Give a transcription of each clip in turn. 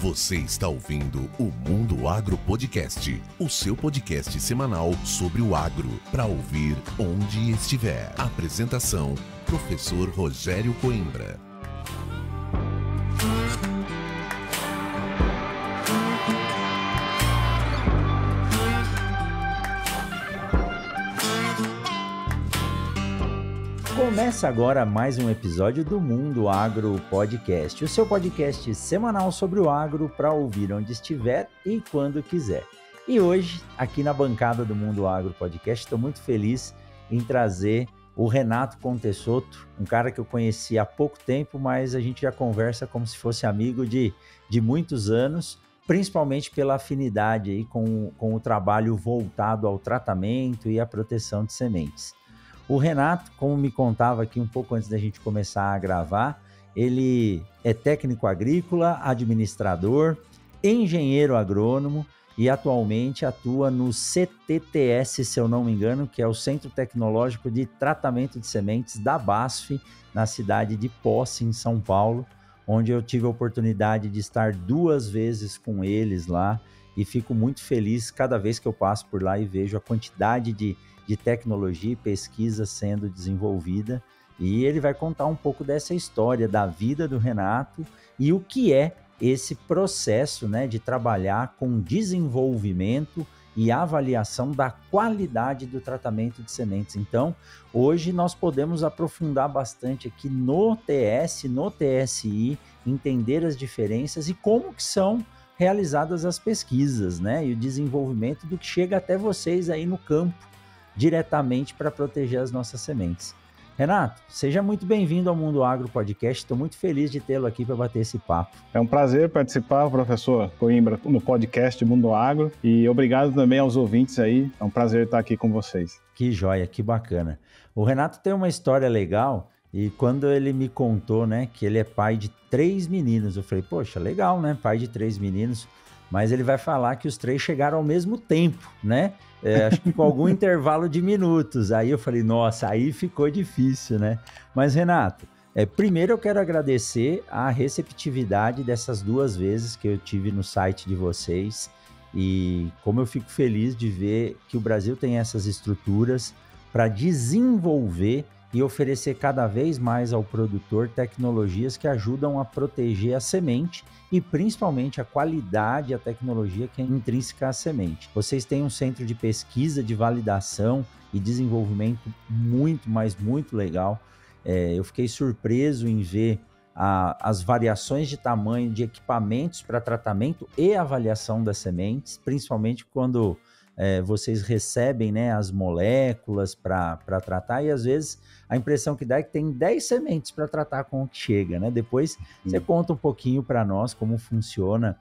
Você está ouvindo o Mundo Agro Podcast, o seu podcast semanal sobre o agro, para ouvir onde estiver. Apresentação, professor Rogério Coimbra. Começa agora mais um episódio do Mundo Agro Podcast, o seu podcast semanal sobre o agro para ouvir onde estiver e quando quiser. E hoje, aqui na bancada do Mundo Agro Podcast, estou muito feliz em trazer o Renato Contesotto, um cara que eu conheci há pouco tempo, mas a gente já conversa como se fosse amigo de muitos anos, principalmente pela afinidade aí com o trabalho voltado ao tratamento e à proteção de sementes. O Renato, como me contava aqui um pouco antes da gente começar a gravar, ele é técnico agrícola, administrador, engenheiro agrônomo e atualmente atua no CTTS, se eu não me engano, que é o Centro Tecnológico de Tratamento de Sementes da BASF, na cidade de Posse, em São Paulo, onde eu tive a oportunidade de estar 2 vezes com eles lá e fico muito feliz cada vez que eu passo por lá e vejo a quantidade de tecnologia e pesquisa sendo desenvolvida, e ele vai contar um pouco dessa história da vida do Renato e o que é esse processo, né, de trabalhar com desenvolvimento e avaliação da qualidade do tratamento de sementes. Então, hoje nós podemos aprofundar bastante aqui no TS, no TSI, entender as diferenças e como que são realizadas as pesquisas, né, e o desenvolvimento do que chega até vocês aí no campo, diretamente para proteger as nossas sementes. Renato, seja muito bem-vindo ao Mundo Agro Podcast, estou muito feliz de tê-lo aqui para bater esse papo. É um prazer participar, professor Coimbra, no podcast Mundo Agro, e obrigado também aos ouvintes aí, é um prazer estar aqui com vocês. Que joia, que bacana. O Renato tem uma história legal, e quando ele me contou, né, que ele é pai de 3 meninos, eu falei, poxa, legal, né, pai de 3 meninos, mas ele vai falar que os 3 chegaram ao mesmo tempo, né? Acho que com algum intervalo de minutos. Aí eu falei, nossa, aí ficou difícil, né? Mas, Renato, primeiro eu quero agradecer a receptividade dessas 2 vezes que eu tive no site de vocês e como eu fico feliz de ver que o Brasil tem essas estruturas para desenvolver e oferecer cada vez mais ao produtor tecnologias que ajudam a proteger a semente e principalmente a qualidade e a tecnologia que é intrínseca à semente. Vocês têm um centro de pesquisa, de validação e desenvolvimento muito, mas muito legal. Eu fiquei surpreso em ver as variações de tamanho de equipamentos para tratamento e avaliação das sementes, principalmente quando vocês recebem, né, as moléculas para tratar, e às vezes a impressão que dá é que tem 10 sementes para tratar com o que chega, né? Depois você conta um pouquinho para nós como funciona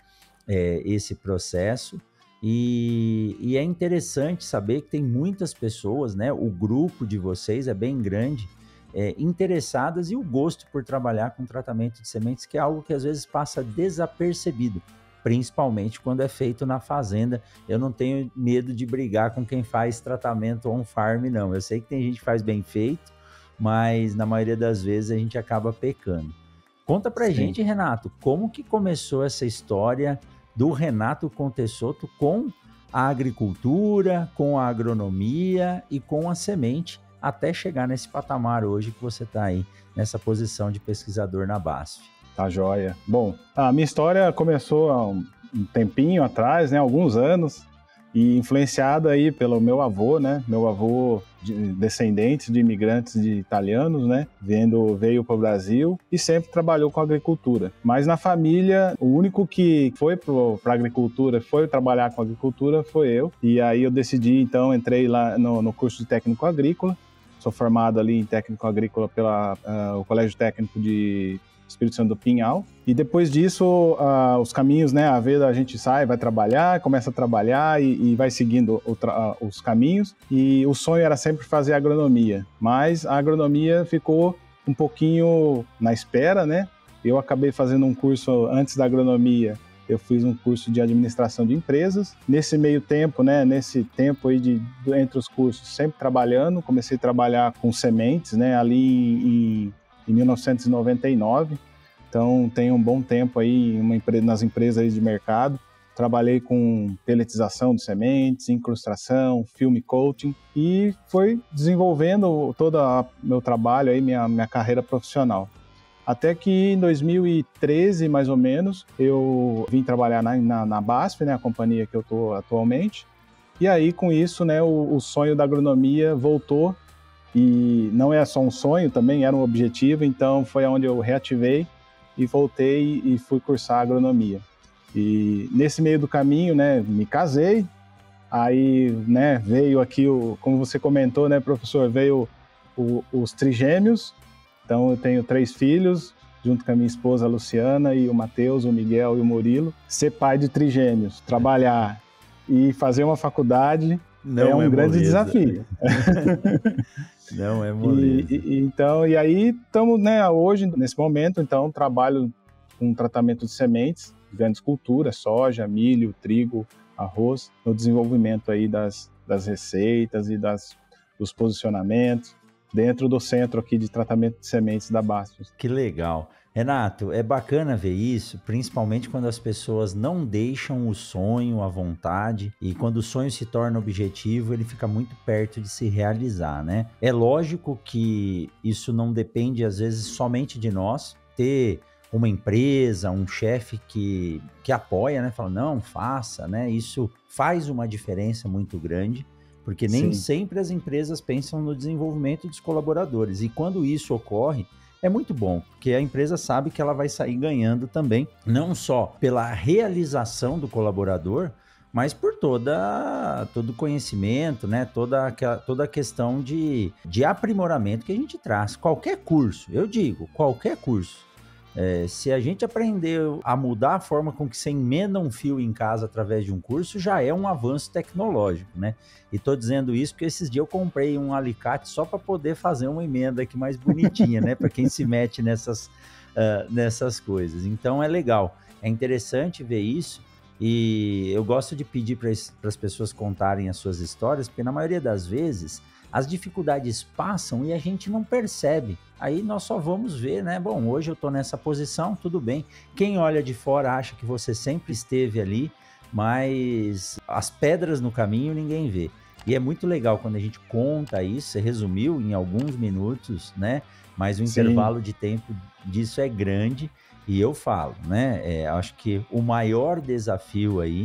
esse processo, e é interessante saber que tem muitas pessoas, né? O grupo de vocês é bem grande, interessadas, e o gosto por trabalhar com tratamento de sementes, que é algo que às vezes passa desapercebido, principalmente quando é feito na fazenda. Eu não tenho medo de brigar com quem faz tratamento on-farm, não. Eu sei que tem gente que faz bem feito, mas na maioria das vezes a gente acaba pecando. Conta pra gente, Renato, como que começou essa história do Renato Contesotto com a agricultura, com a agronomia e com a semente, até chegar nesse patamar hoje que você está aí, nessa posição de pesquisador na BASF. Tá joia. Bom, a minha história começou há um tempinho atrás, né, alguns anos, e influenciada aí pelo meu avô, né, descendente de imigrantes de italianos, né, veio para o Brasil e sempre trabalhou com agricultura. Mas na família, o único que foi para a agricultura, foi trabalhar com agricultura, foi eu. E aí eu decidi, então, entrei lá no curso de técnico agrícola. Sou formado ali em técnico agrícola pelo Colégio Técnico de Espírito Santo do Pinhal, e depois disso os caminhos, né, a gente sai, vai trabalhar, começa a trabalhar e vai seguindo os caminhos, e o sonho era sempre fazer agronomia, mas a agronomia ficou um pouquinho na espera, né? Eu acabei fazendo um curso antes da agronomia, eu fiz um curso de administração de empresas. Nesse meio tempo, né, nesse tempo aí entre os cursos, sempre trabalhando, comecei a trabalhar com sementes, né, ali em 1999, Então, tenho um bom tempo aí nas empresas aí de mercado. Trabalhei com pelletização de sementes, incrustação, film coating e foi desenvolvendo todo o meu trabalho, aí, minha carreira profissional. Até que em 2013, mais ou menos, eu vim trabalhar na BASF, né, a companhia que eu estou atualmente. E aí, com isso, né, o sonho da agronomia voltou. E não é só um sonho, também era um objetivo. Então, foi onde eu reativei e voltei e fui cursar agronomia. E nesse meio do caminho, né, me casei. Aí, né, veio aqui, como você comentou, né, professor, veio os trigêmeos. Então, eu tenho 3 filhos, junto com a minha esposa, a Luciana, e o Matheus, o Miguel e o Murilo. Ser pai de trigêmeos, trabalhar e fazer uma faculdade é um grande desafio. Não é moleza. Então, e aí estamos, né, hoje, nesse momento, então, trabalho com tratamento de sementes, grandes culturas, soja, milho, trigo, arroz, no desenvolvimento aí das receitas e dos posicionamentos dentro do centro aqui de tratamento de sementes da Bastos. Que legal. Renato, é bacana ver isso, principalmente quando as pessoas não deixam o sonho à vontade e quando o sonho se torna objetivo, ele fica muito perto de se realizar, né? É lógico que isso não depende, às vezes, somente de nós, ter uma empresa, um chefe que apoia, né? Fala, não, faça, né? Isso faz uma diferença muito grande, porque nem sempre as empresas pensam no desenvolvimento dos colaboradores. E quando isso ocorre, é muito bom, porque a empresa sabe que ela vai sair ganhando também, não só pela realização do colaborador, mas por todo o conhecimento, né? Toda a questão de aprimoramento que a gente traz. Qualquer curso, eu digo, qualquer curso. Se a gente aprender a mudar a forma com que você emenda um fio em casa através de um curso, já é um avanço tecnológico, né? E tô dizendo isso porque esses dias eu comprei um alicate só para poder fazer uma emenda aqui mais bonitinha, né? Para quem se mete nessas coisas. Então é legal, é interessante ver isso. E eu gosto de pedir para as pessoas contarem as suas histórias, porque na maioria das vezes as dificuldades passam e a gente não percebe. Aí nós só vamos ver, né? Bom, hoje eu tô nessa posição, tudo bem. Quem olha de fora acha que você sempre esteve ali, mas as pedras no caminho ninguém vê. E é muito legal quando a gente conta isso, você resumiu em alguns minutos, né? Mas o intervalo de tempo disso é grande. E eu falo, né? Acho que o maior desafio aí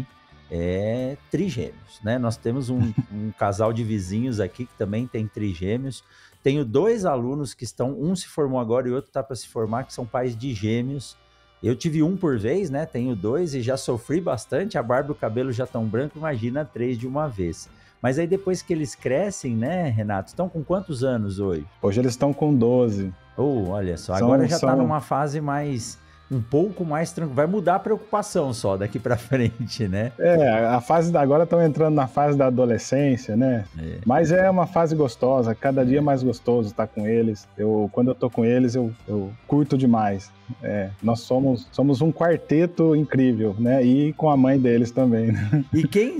é trigêmeos, né? Nós temos um casal de vizinhos aqui que também tem trigêmeos. Tenho 2 alunos que um se formou agora e o outro está para se formar, que são pais de gêmeos. Eu tive um por vez, né? Tenho 2 e já sofri bastante. A barba e o cabelo já estão branco, imagina 3 de uma vez. Mas aí depois que eles crescem, né, Renato? Estão com quantos anos hoje? Hoje eles estão com 12. Olha só, agora já está numa fase um pouco mais tranquilo. Vai mudar a preocupação só daqui para frente, né? A fase agora estão entrando na fase da adolescência, né? Mas é uma fase gostosa, cada dia mais gostoso estar com eles. Quando eu tô com eles, eu curto demais. Nós somos um quarteto incrível, né? E com a mãe deles também, né? E quem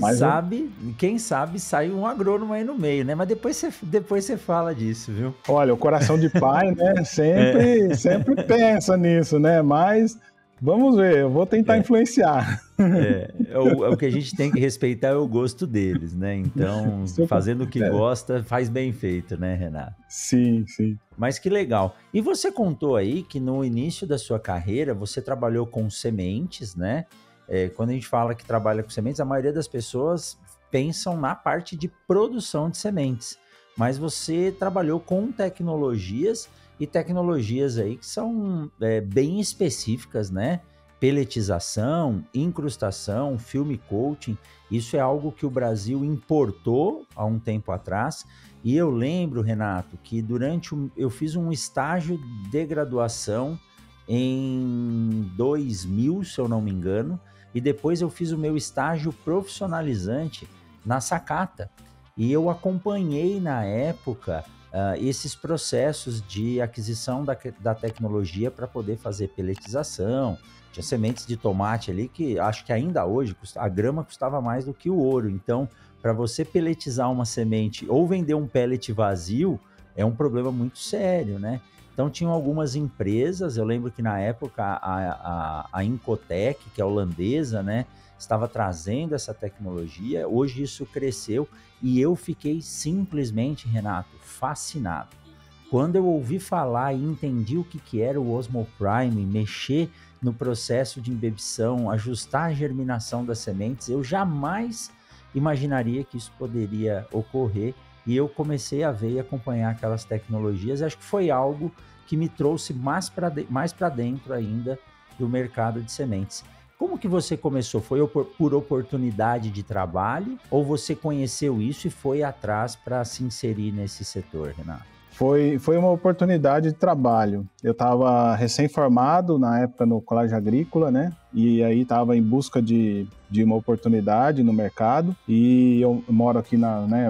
sabe sai um agrônomo aí no meio, né? Mas depois você fala disso, viu? Olha, o coração de pai, né? Sempre pensa nisso, né? Mas vamos ver, eu vou tentar influenciar. O que a gente tem que respeitar é o gosto deles, né? Então, fazendo o que gosta, faz bem feito, né, Renato? Sim. Mas que legal. E você contou aí que no início da sua carreira, você trabalhou com sementes, né? Quando a gente fala que trabalha com sementes, a maioria das pessoas pensam na parte de produção de sementes. Mas você trabalhou com tecnologias aí que são bem específicas, né? Pelletização, incrustação, film coating, isso é algo que o Brasil importou há um tempo atrás. E eu lembro, Renato, que eu fiz um estágio de graduação em 2000, se eu não me engano, e depois eu fiz o meu estágio profissionalizante na Sakata. E eu acompanhei na época esses processos de aquisição da tecnologia para poder fazer pelletização. Tinha sementes de tomate ali que acho que ainda hoje a grama custava mais do que o ouro. Então, para você pelletizar uma semente ou vender um pellet vazio, é um problema muito sério, né? Então tinham algumas empresas, eu lembro que na época a Incotec, que é holandesa, né, estava trazendo essa tecnologia. Hoje isso cresceu e eu fiquei simplesmente, Renato, fascinado. Quando eu ouvi falar e entendi o que era o Osmoprime, mexer no processo de imbebição, ajustar a germinação das sementes, eu jamais imaginaria que isso poderia ocorrer. E eu comecei a ver e acompanhar aquelas tecnologias. Acho que foi algo que me trouxe mais para dentro ainda do mercado de sementes. Como que você começou? Foi por oportunidade de trabalho ou você conheceu isso e foi atrás para se inserir nesse setor, Renato? Foi uma oportunidade de trabalho. Eu estava recém-formado na época no Colégio Agrícola, né? E aí estava em busca de uma oportunidade no mercado. E eu moro aqui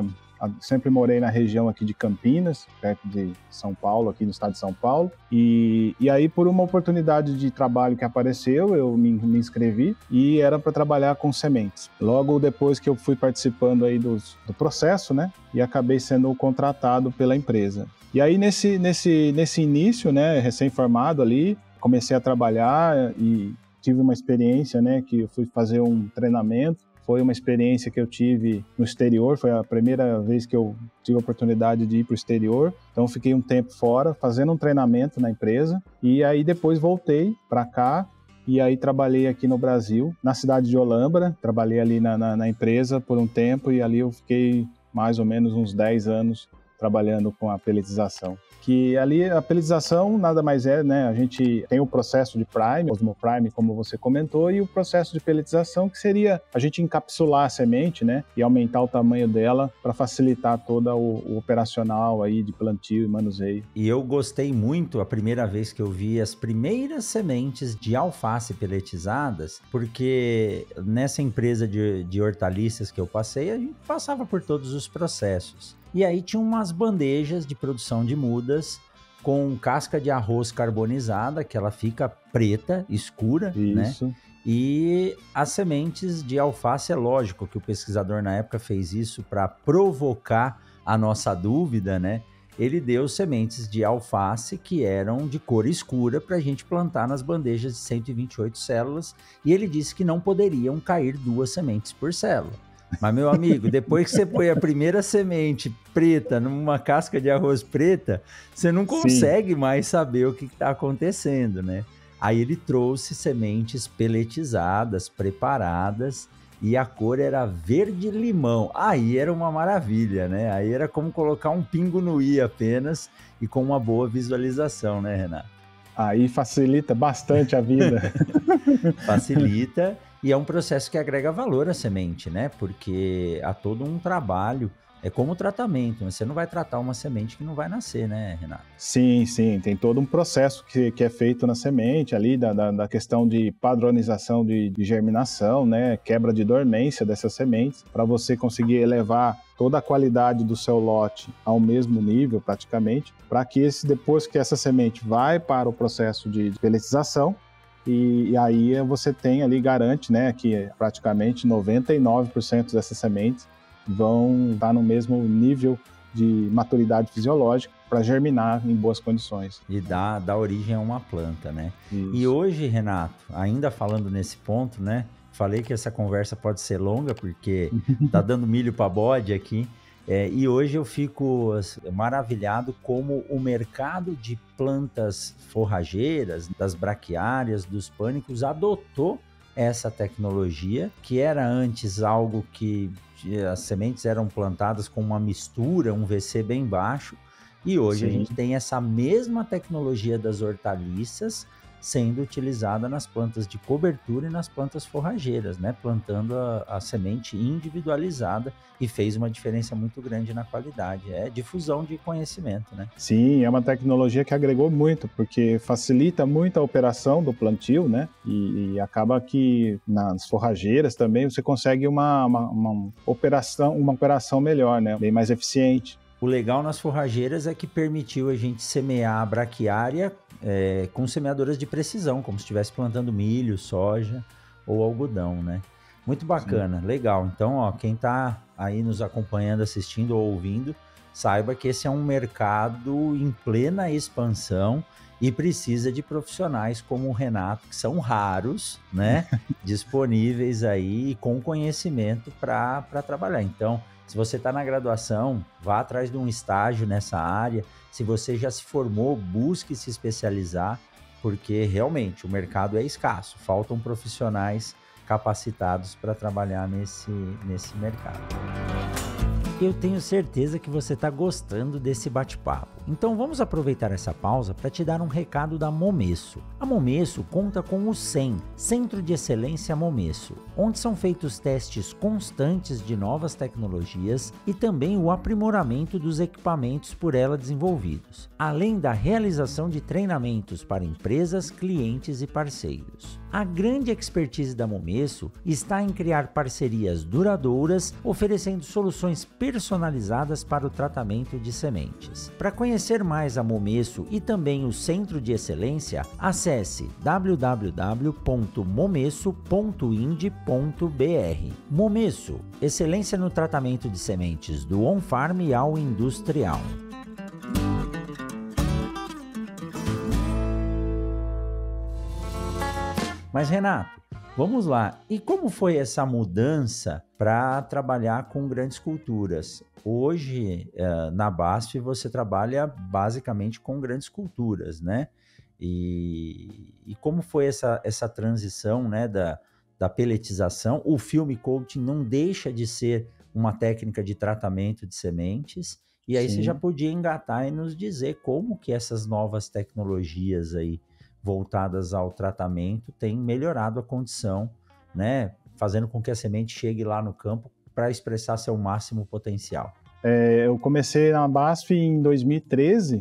sempre morei na região aqui de Campinas, perto de São Paulo, aqui no estado de São Paulo. E aí, por uma oportunidade de trabalho que apareceu, eu me inscrevi e era para trabalhar com sementes. Logo depois que eu fui participando aí do processo, né? E acabei sendo contratado pela empresa. E aí, nesse início, né, recém-formado ali, comecei a trabalhar e tive uma experiência, né, que eu fui fazer um treinamento. Foi uma experiência que eu tive no exterior, foi a primeira vez que eu tive a oportunidade de ir para o exterior. Então, fiquei um tempo fora, fazendo um treinamento na empresa. E aí, depois voltei para cá e aí trabalhei aqui no Brasil, na cidade de Olambra. Trabalhei ali na empresa por um tempo e ali eu fiquei mais ou menos uns 10 anos trabalhando com a pelletização. Que ali a pelletização nada mais é, né? A gente tem o processo de prime, Osmoprime, como você comentou, e o processo de pelletização, que seria a gente encapsular a semente, né? E aumentar o tamanho dela para facilitar todo o operacional aí de plantio e manuseio. E eu gostei muito a primeira vez que eu vi as primeiras sementes de alface pelletizadas, porque nessa empresa de hortaliças que eu passei, a gente passava por todos os processos. E aí tinha umas bandejas de produção de mudas com casca de arroz carbonizada, que ela fica preta, escura, Isso. né? E as sementes de alface, é lógico que o pesquisador na época fez isso para provocar a nossa dúvida, né? Ele deu sementes de alface que eram de cor escura para a gente plantar nas bandejas de 128 células, e ele disse que não poderiam cair 2 sementes por célula. Mas, meu amigo, depois que você põe a primeira semente preta numa casca de arroz preta, você não consegue mais saber o que está acontecendo, né? Aí ele trouxe sementes pelletizadas, preparadas, e a cor era verde-limão. Aí era uma maravilha, né? Aí era como colocar um pingo no i apenas e com uma boa visualização, né, Renato? Aí facilita bastante a vida. Facilita. E é um processo que agrega valor à semente, né? Porque há todo um trabalho, é como o tratamento, né? Você não vai tratar uma semente que não vai nascer, né, Renato? Sim, tem todo um processo que é feito na semente ali, da questão de padronização de germinação, né? Quebra de dormência dessas sementes, para você conseguir elevar toda a qualidade do seu lote ao mesmo nível, praticamente, para que depois que essa semente vai para o processo de pelletização, e aí você tem ali, garante, né, que praticamente 99% dessas sementes vão estar no mesmo nível de maturidade fisiológica para germinar em boas condições. E dá origem a uma planta, né? Isso. E hoje, Renato, ainda falando nesse ponto, né? Falei que essa conversa pode ser longa porque tá dando milho para bode aqui. E hoje eu fico maravilhado como o mercado de plantas forrageiras, das braquiárias, dos pânicos, adotou essa tecnologia, que era antes algo que as sementes eram plantadas com uma mistura, um VC bem baixo, e hoje a gente tem essa mesma tecnologia das hortaliças sendo utilizada nas plantas de cobertura e nas plantas forrageiras, né? Plantando a semente individualizada, e fez uma diferença muito grande na qualidade. É difusão de conhecimento, né? Sim, é uma tecnologia que agregou muito, porque facilita muito a operação do plantio, né? E acaba que nas forrageiras também você consegue uma operação melhor, né? Bem mais eficiente. O legal nas forrageiras é que permitiu a gente semear a braquiária com semeadoras de precisão, como se estivesse plantando milho, soja ou algodão, né? Muito bacana, legal. Então, ó, quem tá aí nos acompanhando, assistindo ou ouvindo, saiba que esse é um mercado em plena expansão e precisa de profissionais como o Renato, que são raros, né? Disponíveis aí com conhecimento para trabalhar. Então, se você está na graduação, vá atrás de um estágio nessa área. Se você já se formou, busque se especializar, porque realmente o mercado é escasso. Faltam profissionais capacitados para trabalhar nesse mercado. Eu tenho certeza que você está gostando desse bate-papo. Então vamos aproveitar essa pausa para te dar um recado da Momesso. A Momesso conta com o CEM, Centro de Excelência Momesso, onde são feitos testes constantes de novas tecnologias e também o aprimoramento dos equipamentos por ela desenvolvidos, além da realização de treinamentos para empresas, clientes e parceiros. A grande expertise da Momesso está em criar parcerias duradouras, oferecendo soluções personalizadas para o tratamento de sementes. Para conhecer mais a Momesso e também o Centro de Excelência, acesse www.momesso.ind.br. Momesso, excelência no tratamento de sementes do on-farm ao industrial. Mas Renato, vamos lá. E como foi essa mudança para trabalhar com grandes culturas? Hoje, na BASF, você trabalha basicamente com grandes culturas, né? E como foi essa transição, né, da pelletização? O film coating não deixa de ser uma técnica de tratamento de sementes. E aí Você já podia engatar e nos dizer como que essas novas tecnologias aí voltadas ao tratamento têm melhorado a condição, né, fazendo com que a semente chegue lá no campo para expressar seu máximo potencial. Eu comecei na BASF em 2013,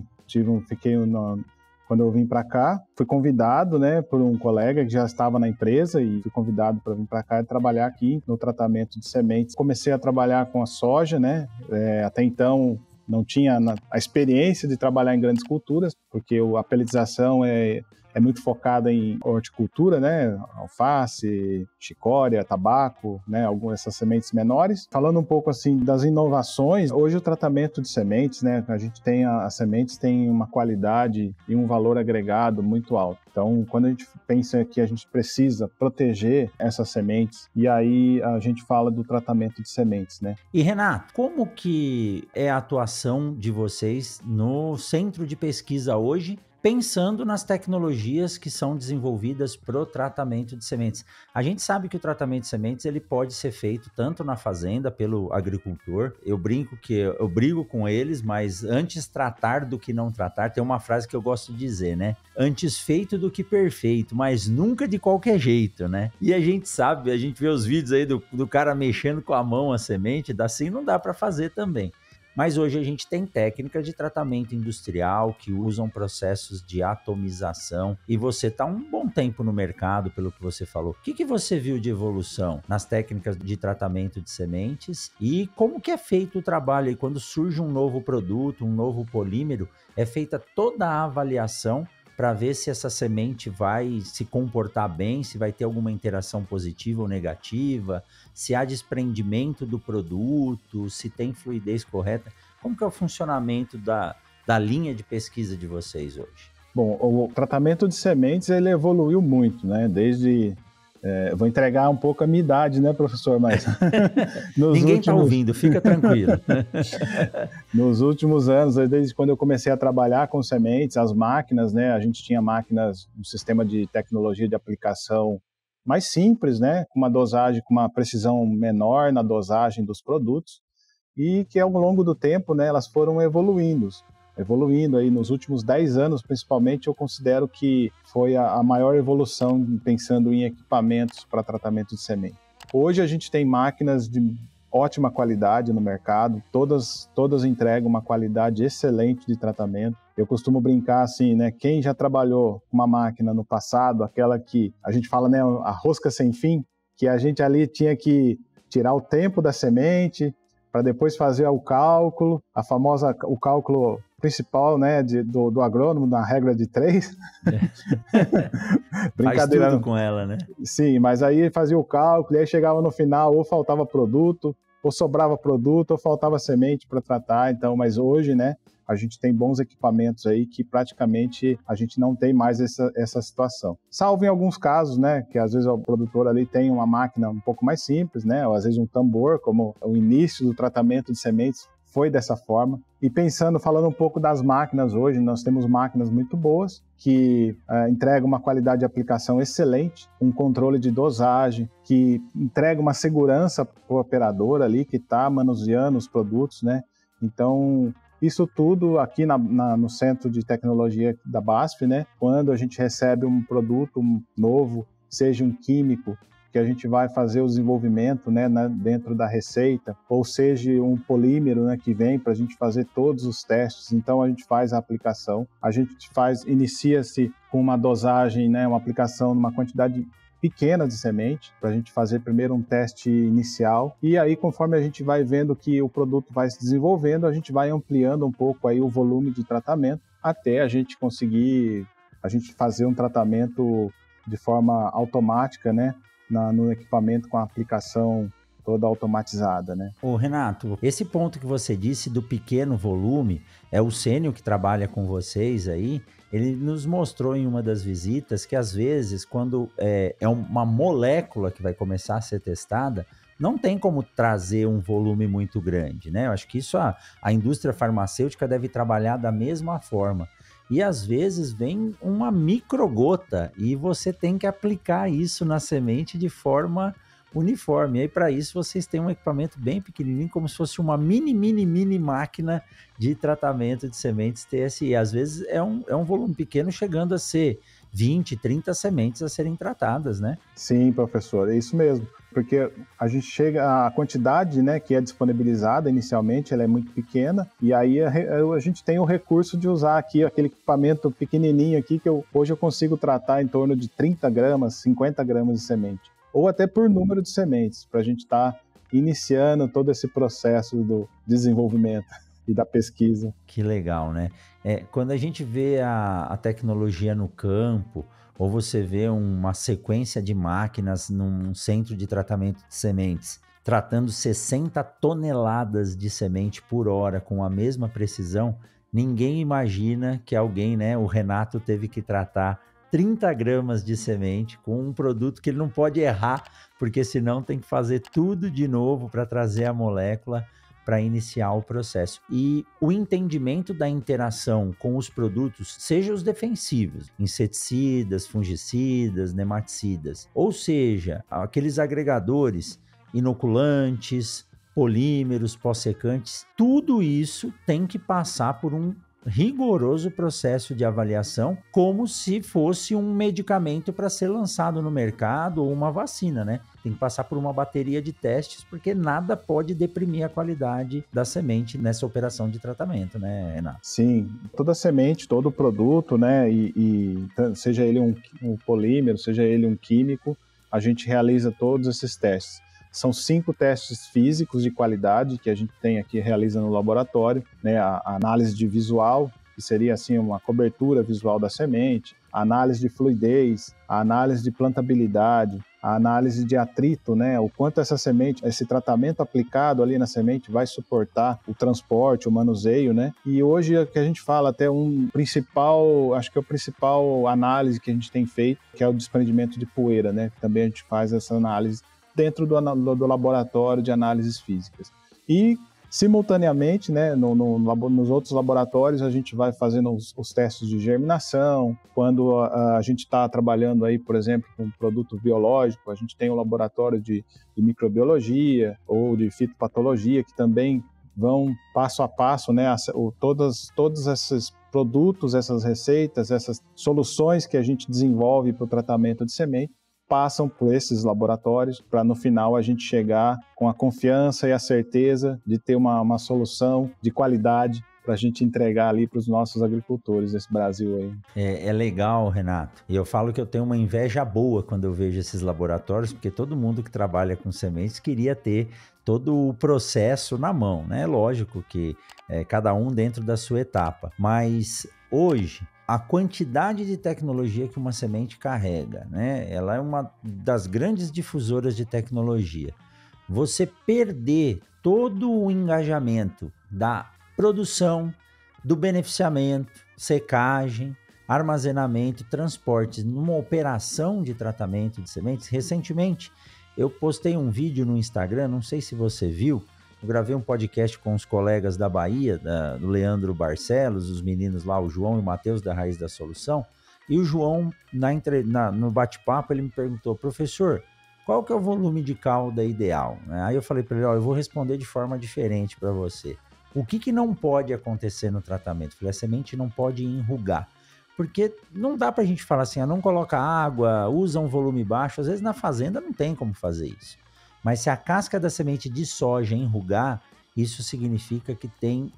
quando eu vim para cá, fui convidado, né, por um colega que já estava na empresa e fui convidado para vir para cá e trabalhar aqui no tratamento de sementes. Comecei a trabalhar com a soja, né, até então não tinha a experiência de trabalhar em grandes culturas, porque a pelletização é muito focada em horticultura, né? Alface, chicória, tabaco, né? Algumas dessas sementes menores. Falando um pouco assim das inovações, hoje o tratamento de sementes, né? A gente tem as sementes têm uma qualidade e um valor agregado muito alto. Então, quando a gente pensa que a gente precisa proteger essas sementes, e aí a gente fala do tratamento de sementes, né? E Renato, como que é a atuação de vocês no centro de pesquisa hoje, pensando nas tecnologias que são desenvolvidas para o tratamento de sementes? A gente sabe que o tratamento de sementes ele pode ser feito tanto na fazenda, pelo agricultor. Eu brigo com eles, mas antes tratar do que não tratar. Tem uma frase que eu gosto de dizer, né? Antes feito do que perfeito, mas nunca de qualquer jeito, né? E a gente sabe, a gente vê os vídeos aí do cara mexendo com a mão a semente, assim não dá para fazer também. Mas hoje a gente tem técnicas de tratamento industrial que usam processos de atomização e você está um bom tempo no mercado, pelo que você falou. O que você viu de evolução nas técnicas de tratamento de sementes e como que é feito o trabalho aí quando surge um novo produto, um novo polímero? É feita toda a avaliação para ver se essa semente vai se comportar bem, se vai ter alguma interação positiva ou negativa, se há desprendimento do produto, se tem fluidez correta. Como que é o funcionamento da linha de pesquisa de vocês hoje? Bom, o tratamento de sementes ele evoluiu muito, né? Vou entregar um pouco a minha idade, né, professor? Mas ninguém está ouvindo, fica tranquilo. Nos últimos anos, desde quando eu comecei a trabalhar com sementes, as máquinas, né? A gente tinha máquinas, um sistema de tecnologia de aplicação mais simples, né? Com uma dosagem, com uma precisão menor na dosagem dos produtos e que ao longo do tempo, né, elas foram evoluindo aí nos últimos 10 anos, principalmente, eu considero que foi a maior evolução pensando em equipamentos para tratamento de semente. Hoje a gente tem máquinas de ótima qualidade no mercado, todas entregam uma qualidade excelente de tratamento. Eu costumo brincar assim, né, quem já trabalhou com uma máquina no passado, aquela que a gente fala, né, a rosca sem fim, que a gente ali tinha que tirar o tempo da semente para depois fazer o cálculo, o cálculo principal, né, do agrônomo, na regra de 3. Brincadeira. Faz tudo com ela, né? Sim, mas aí fazia o cálculo, e aí chegava no final, ou faltava produto, ou sobrava produto ou faltava semente para tratar. Então, mas hoje, né, a gente tem bons equipamentos aí que praticamente a gente não tem mais essa situação. Salvo em alguns casos, né, que às vezes o produtor ali tem uma máquina um pouco mais simples, né, ou às vezes um tambor, como o início do tratamento de sementes foi dessa forma. E falando um pouco das máquinas hoje, nós temos máquinas muito boas que entregam uma qualidade de aplicação excelente, um controle de dosagem, que entrega uma segurança para o operador ali que está manuseando os produtos, né? Então, isso tudo aqui no Centro de Tecnologia da BASF, né? Quando a gente recebe um produto novo, seja um químico, que a gente vai fazer o desenvolvimento, né, dentro da receita, ou seja um polímero, né, que vem para a gente fazer todos os testes. Então a gente faz a aplicação, inicia-se com uma dosagem, né, uma aplicação numa quantidade pequena de semente, para a gente fazer primeiro um teste inicial, e aí conforme a gente vai vendo que o produto vai se desenvolvendo, a gente vai ampliando um pouco aí o volume de tratamento, até a gente conseguir fazer um tratamento de forma automática, né, no equipamento com a aplicação toda automatizada, né? Ô Renato, esse ponto que você disse do pequeno volume, o Sênio que trabalha com vocês aí, ele nos mostrou em uma das visitas que às vezes quando é uma molécula que vai começar a ser testada, não tem como trazer um volume muito grande, né? Eu acho que isso a indústria farmacêutica deve trabalhar da mesma forma. E às vezes vem uma microgota e você tem que aplicar isso na semente de forma uniforme. E aí para isso vocês têm um equipamento bem pequenininho, como se fosse uma mini máquina de tratamento de sementes TSI. Às vezes é um volume pequeno chegando a ser 20, 30 sementes a serem tratadas, né? Sim, professor, é isso mesmo. Porque a quantidade, né, que é disponibilizada inicialmente, ela é muito pequena, e aí a gente tem o recurso de usar aqui aquele equipamento pequenininho aqui, que hoje eu consigo tratar em torno de 30 gramas, 50 gramas de semente, ou até por número de sementes, para a gente estar iniciando todo esse processo do desenvolvimento e da pesquisa. Que legal, né? Quando a gente vê a tecnologia no campo, ou você vê uma sequência de máquinas num centro de tratamento de sementes, tratando 60 toneladas de semente por hora com a mesma precisão, ninguém imagina que alguém, né, o Renato teve que tratar 30 gramas de semente com um produto que ele não pode errar, porque senão tem que fazer tudo de novo para trazer a molécula para iniciar o processo. E o entendimento da interação com os produtos, seja os defensivos, inseticidas, fungicidas, nematicidas, ou seja, aqueles agregadores, inoculantes, polímeros, pós-secantes, tudo isso tem que passar por um rigoroso processo de avaliação, como se fosse um medicamento para ser lançado no mercado ou uma vacina, né? Tem que passar por uma bateria de testes, porque nada pode deprimir a qualidade da semente nessa operação de tratamento, né, Renato? Sim, toda semente, todo produto, né, e seja ele um polímero, seja ele um químico, a gente realiza todos esses testes. São 5 testes físicos de qualidade que a gente tem aqui, realiza no laboratório, né? A análise de visual, que seria assim uma cobertura visual da semente, a análise de fluidez, a análise de plantabilidade, a análise de atrito, né? O quanto essa semente, esse tratamento aplicado ali na semente vai suportar o transporte, o manuseio, né? E hoje é que a gente fala até acho que é o principal análise que a gente tem feito, que é o desprendimento de poeira, né? Também a gente faz essa análise dentro do laboratório de análises físicas. E, simultaneamente, né, nos outros laboratórios, a gente vai fazendo os testes de germinação. Quando a gente está trabalhando aí, por exemplo, com um produto biológico, a gente tem um laboratório de microbiologia ou de fitopatologia, que também vão passo a passo, né, todos esses produtos, essas receitas, essas soluções que a gente desenvolve para o tratamento de semente, passam por esses laboratórios para no final a gente chegar com a confiança e a certeza de ter uma solução de qualidade para a gente entregar ali para os nossos agricultores desse Brasil aí. É legal, Renato. E eu falo que eu tenho uma inveja boa quando eu vejo esses laboratórios, porque todo mundo que trabalha com sementes queria ter todo o processo na mão, né? Lógico que cada um dentro da sua etapa. Mas hoje, a quantidade de tecnologia que uma semente carrega, né? Ela é uma das grandes difusoras de tecnologia. Você perder todo o engajamento da produção, do beneficiamento, secagem, armazenamento, transportes, numa operação de tratamento de sementes. Recentemente, eu postei um vídeo no Instagram, não sei se você viu, eu gravei um podcast com os colegas da Bahia, do Leandro Barcelos, os meninos lá, o João e o Matheus da Raiz da Solução, e o João, no bate-papo, ele me perguntou, professor, qual que é o volume de calda ideal? Aí eu falei para ele, eu vou responder de forma diferente para você. O que não pode acontecer no tratamento? Eu falei, a semente não pode enrugar. Porque não dá para a gente falar assim, não coloca água, usa um volume baixo. Às vezes na fazenda não tem como fazer isso. Mas se a casca da semente de soja enrugar, isso significa que tem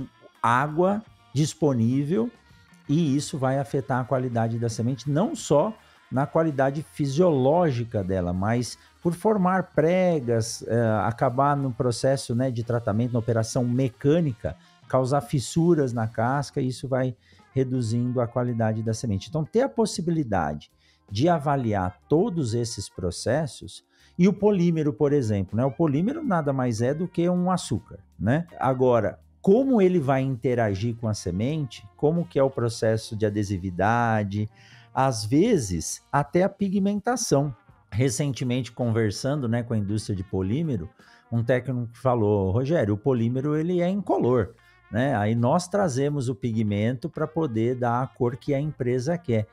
água disponível e isso vai afetar a qualidade da semente, não só na qualidade fisiológica dela, mas por formar pregas, acabar no processo, né, de tratamento, na operação mecânica, causar fissuras na casca, e isso vai reduzindo a qualidade da semente. Então, ter a possibilidade de avaliar todos esses processos, e o polímero, por exemplo, né? O polímero nada mais é do que um açúcar, né? Agora, como ele vai interagir com a semente, como que é o processo de adesividade, às vezes até a pigmentação. Recentemente, conversando, né, com a indústria de polímero, um técnico falou, Rogério, o polímero ele é incolor, né? Aí nós trazemos o pigmento para poder dar a cor que a empresa quer.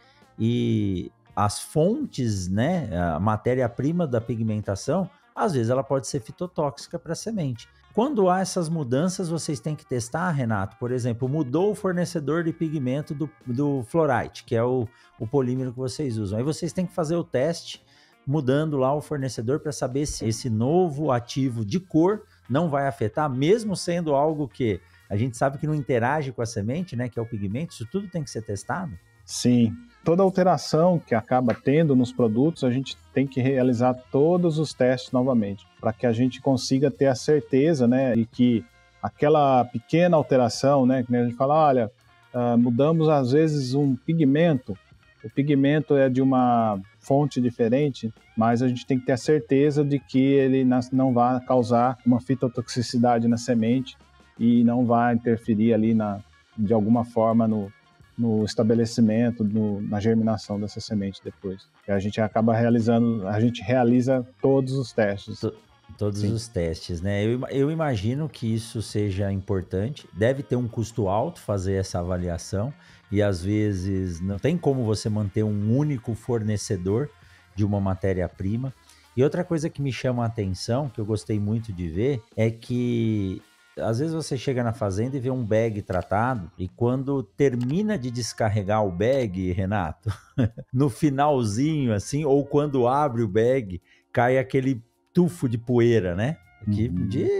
E as fontes, né, a matéria-prima da pigmentação, às vezes ela pode ser fitotóxica para a semente. Quando há essas mudanças, vocês têm que testar, Renato. Por exemplo, mudou o fornecedor de pigmento do Fluorite, que é o polímero que vocês usam. Aí vocês têm que fazer o teste, mudando lá o fornecedor para saber se esse novo ativo de cor não vai afetar, mesmo sendo algo que a gente sabe que não interage com a semente, né, que é o pigmento. Isso tudo tem que ser testado? Sim. Toda alteração que acaba tendo nos produtos, a gente tem que realizar todos os testes novamente, para que a gente consiga ter a certeza, né, de que aquela pequena alteração, né, que a gente fala, olha, mudamos às vezes um pigmento, o pigmento é de uma fonte diferente, mas a gente tem que ter a certeza de que ele não vai causar uma fitotoxicidade na semente e não vai interferir ali de alguma forma no estabelecimento, na germinação dessa semente depois. E a gente realiza todos os testes. Todos Sim. os testes, né? Eu imagino que isso seja importante. Deve ter um custo alto fazer essa avaliação e às vezes não tem como você manter um único fornecedor de uma matéria-prima. E outra coisa que me chama a atenção, que eu gostei muito de ver, é que às vezes você chega na fazenda e vê um bag tratado e quando termina de descarregar o bag, Renato, no finalzinho assim, ou quando abre o bag, cai aquele tufo de poeira, né? Que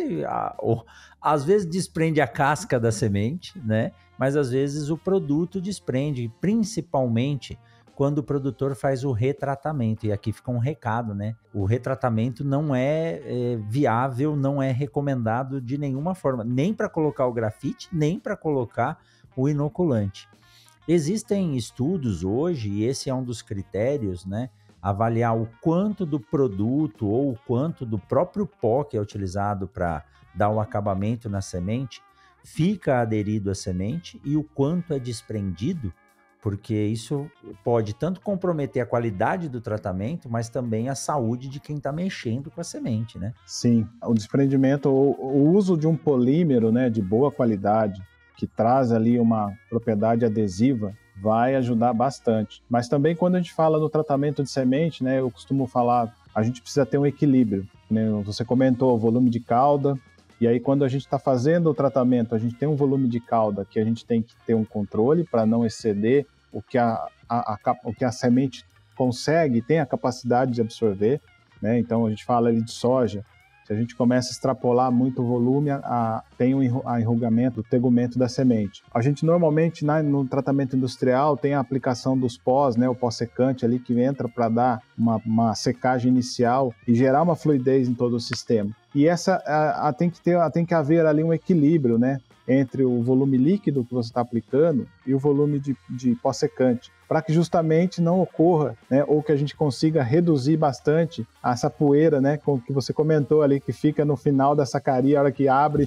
às vezes desprende a casca da semente, né? Mas às vezes o produto desprende, principalmente quando o produtor faz o retratamento. E aqui fica um recado, né? O retratamento não é viável, não é recomendado de nenhuma forma, nem para colocar o grafite, nem para colocar o inoculante. Existem estudos hoje, e esse é um dos critérios, né? Avaliar o quanto do produto ou o quanto do próprio pó que é utilizado para dar o acabamento na semente fica aderido à semente e o quanto é desprendido, porque isso pode tanto comprometer a qualidade do tratamento, mas também a saúde de quem está mexendo com a semente, né? Sim, o desprendimento, o uso de um polímero, né, de boa qualidade, que traz ali uma propriedade adesiva, vai ajudar bastante. Mas também quando a gente fala no tratamento de semente, né, eu costumo falar, a gente precisa ter um equilíbrio, né? Você comentou o volume de calda, e aí quando a gente está fazendo o tratamento, a gente tem um volume de calda que a gente tem que ter um controle para não exceder o que a semente consegue, tem a capacidade de absorver, né? Então a gente fala ali de soja, se a gente começa a extrapolar muito o volume, tem o enrugamento, o tegumento da semente. A gente normalmente no tratamento industrial tem a aplicação dos pós, né, o pó secante ali que entra para dar uma secagem inicial e gerar uma fluidez em todo o sistema. E essa tem que haver ali um equilíbrio, né, entre o volume líquido que você está aplicando e o volume de pó-secante, para que justamente não ocorra, né, ou que a gente consiga reduzir bastante essa poeira, né, com que você comentou ali, que fica no final da sacaria, a hora que abre.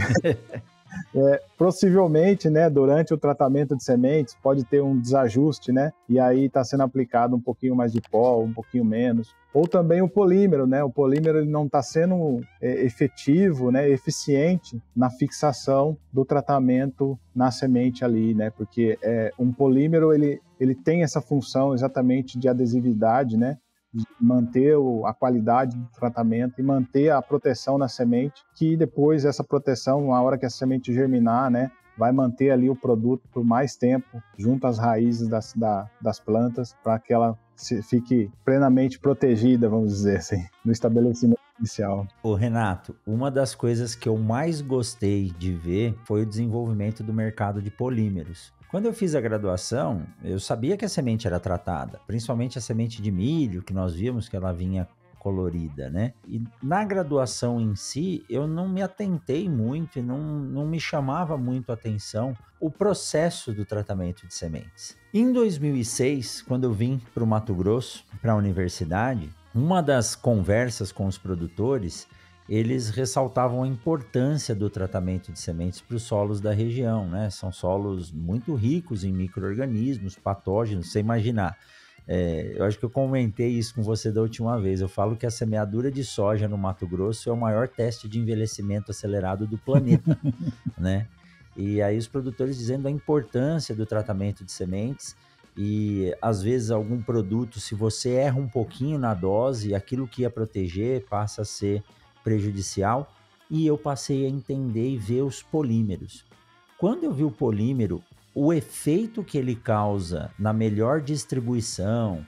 Possivelmente, né, durante o tratamento de sementes, pode ter um desajuste, né, e aí está sendo aplicado um pouquinho mais de pó, um pouquinho menos. Ou também o polímero, né, o polímero ele não está sendo efetivo, né, eficiente na fixação do tratamento na semente ali, né, porque um polímero ele tem essa função exatamente de adesividade, né, de manter a qualidade do tratamento e manter a proteção na semente, que depois essa proteção, a hora que a semente germinar, né, vai manter ali o produto por mais tempo junto às raízes das plantas, para que ela fique plenamente protegida, vamos dizer assim, no estabelecimento inicial. Ô Renato, uma das coisas que eu mais gostei de ver foi o desenvolvimento do mercado de polímeros. Quando eu fiz a graduação, eu sabia que a semente era tratada, principalmente a semente de milho, que nós vimos que ela vinha colorida, né? E na graduação em si, eu não me atentei muito e não me chamava muito a atenção o processo do tratamento de sementes. Em 2006, quando eu vim para o Mato Grosso, para a universidade, uma das conversas com os produtores, eles ressaltavam a importância do tratamento de sementes para os solos da região, né? São solos muito ricos em micro-organismos, patógenos, você imaginar. Eu acho que eu comentei isso com você da última vez. Eu falo que a semeadura de soja no Mato Grosso é o maior teste de envelhecimento acelerado do planeta, né? E aí os produtores dizendo a importância do tratamento de sementes e às vezes algum produto, se você erra um pouquinho na dose, aquilo que ia proteger passa a ser prejudicial, e eu passei a entender e ver os polímeros. Quando eu vi o polímero, o efeito que ele causa na melhor distribuição,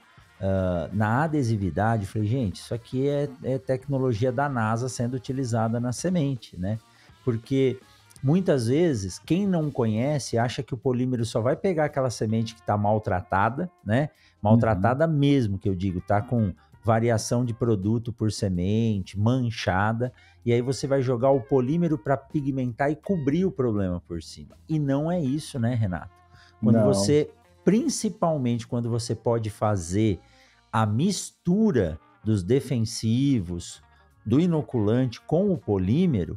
na adesividade, eu falei, gente, isso aqui é tecnologia da NASA sendo utilizada na semente, né? Porque muitas vezes, quem não conhece acha que o polímero só vai pegar aquela semente que está maltratada, né? Maltratada mesmo, que eu digo, tá com variação de produto por semente, manchada, e aí você vai jogar o polímero para pigmentar e cobrir o problema por cima. E não é isso, né, Renato? Principalmente quando você pode fazer a mistura dos defensivos, do inoculante com o polímero,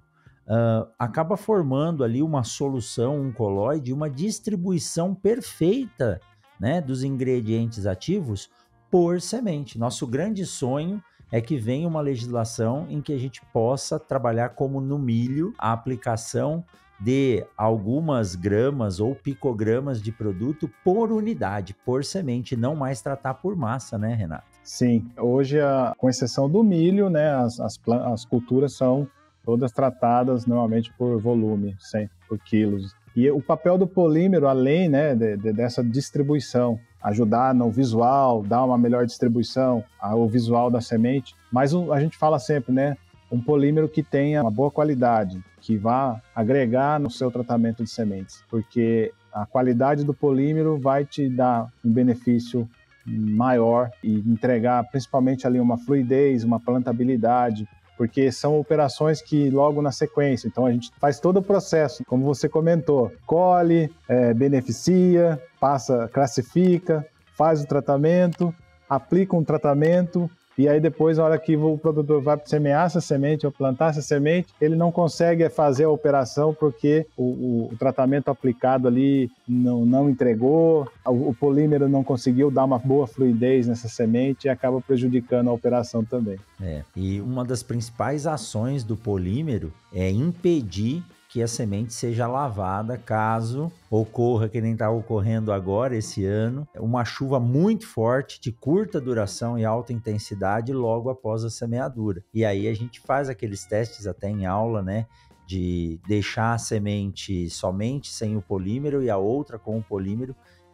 acaba formando ali uma solução, um colóide, uma distribuição perfeita, né, dos ingredientes ativos por semente. Nosso grande sonho é que venha uma legislação em que a gente possa trabalhar como no milho, a aplicação de algumas gramas ou picogramas de produto por unidade, por semente, não mais tratar por massa, né, Renato? Sim, hoje, com exceção do milho, né, as culturas são todas tratadas normalmente por volume, por quilos. E o papel do polímero, além, né, dessa distribuição, ajudar no visual, dar uma melhor distribuição ao visual da semente, mas a gente fala sempre, né, um polímero que tenha uma boa qualidade, que vá agregar no seu tratamento de sementes, porque a qualidade do polímero vai te dar um benefício maior e entregar principalmente ali uma fluidez, uma plantabilidade, porque são operações que logo na sequência, então a gente faz todo o processo, como você comentou, colhe, beneficia, passa, classifica, faz o tratamento, aplica um tratamento, e aí depois, na hora que o produtor vai semear essa semente ou plantar essa semente, ele não consegue fazer a operação porque o tratamento aplicado ali não entregou, o polímero não conseguiu dar uma boa fluidez nessa semente e acaba prejudicando a operação também. E uma das principais ações do polímero é impedir que a semente seja lavada caso ocorra, que nem está ocorrendo agora esse ano, uma chuva muito forte, de curta duração e alta intensidade logo após a semeadura. E aí a gente faz aqueles testes até em aula, né, de deixar a semente somente sem o polímero e a outra com o polímero,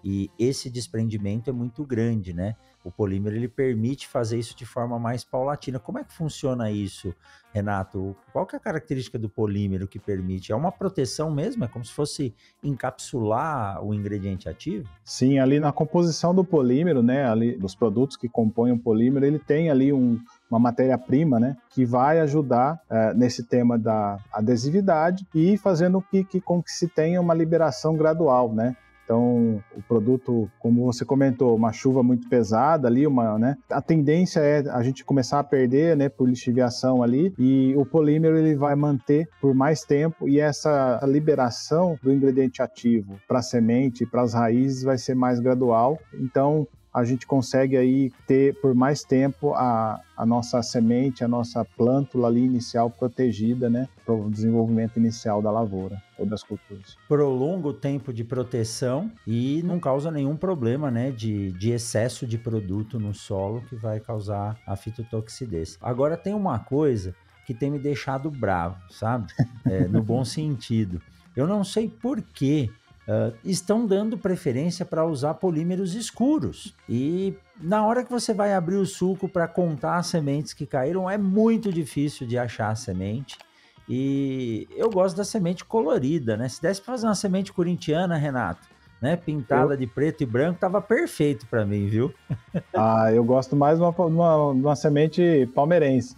E esse desprendimento é muito grande, né? O polímero, ele permite fazer isso de forma mais paulatina. Como é que funciona isso, Renato? Qual que é a característica do polímero que permite? É uma proteção mesmo? É como se fosse encapsular o ingrediente ativo? Sim, ali na composição do polímero, né, ali dos produtos que compõem o polímero, ele tem ali uma matéria-prima, né, que vai ajudar nesse tema da adesividade e fazendo com que se tenha uma liberação gradual, né? Então, o produto, como você comentou, uma chuva muito pesada ali, né, a tendência é a gente começar a perder, né, por lixiviação ali, e o polímero ele vai manter por mais tempo, e essa liberação do ingrediente ativo para a semente, para as raízes, vai ser mais gradual. Então, a gente consegue aí ter por mais tempo a nossa semente, a nossa plântula ali inicial protegida, né, para o desenvolvimento inicial da lavoura ou das culturas. Prolonga o tempo de proteção e não causa nenhum problema, né, de excesso de produto no solo que vai causar a fitotoxidez. Agora tem uma coisa que tem me deixado bravo, sabe? No bom sentido. Eu não sei por quê. Estão dando preferência para usar polímeros escuros, e na hora que você vai abrir o suco para contar as sementes que caíram, é muito difícil de achar a semente. E eu gosto da semente colorida, né? Se desse para fazer uma semente corintiana, Renato, né, pintada de preto e branco, tava perfeito para mim, viu? Eu gosto mais de uma semente palmeirense.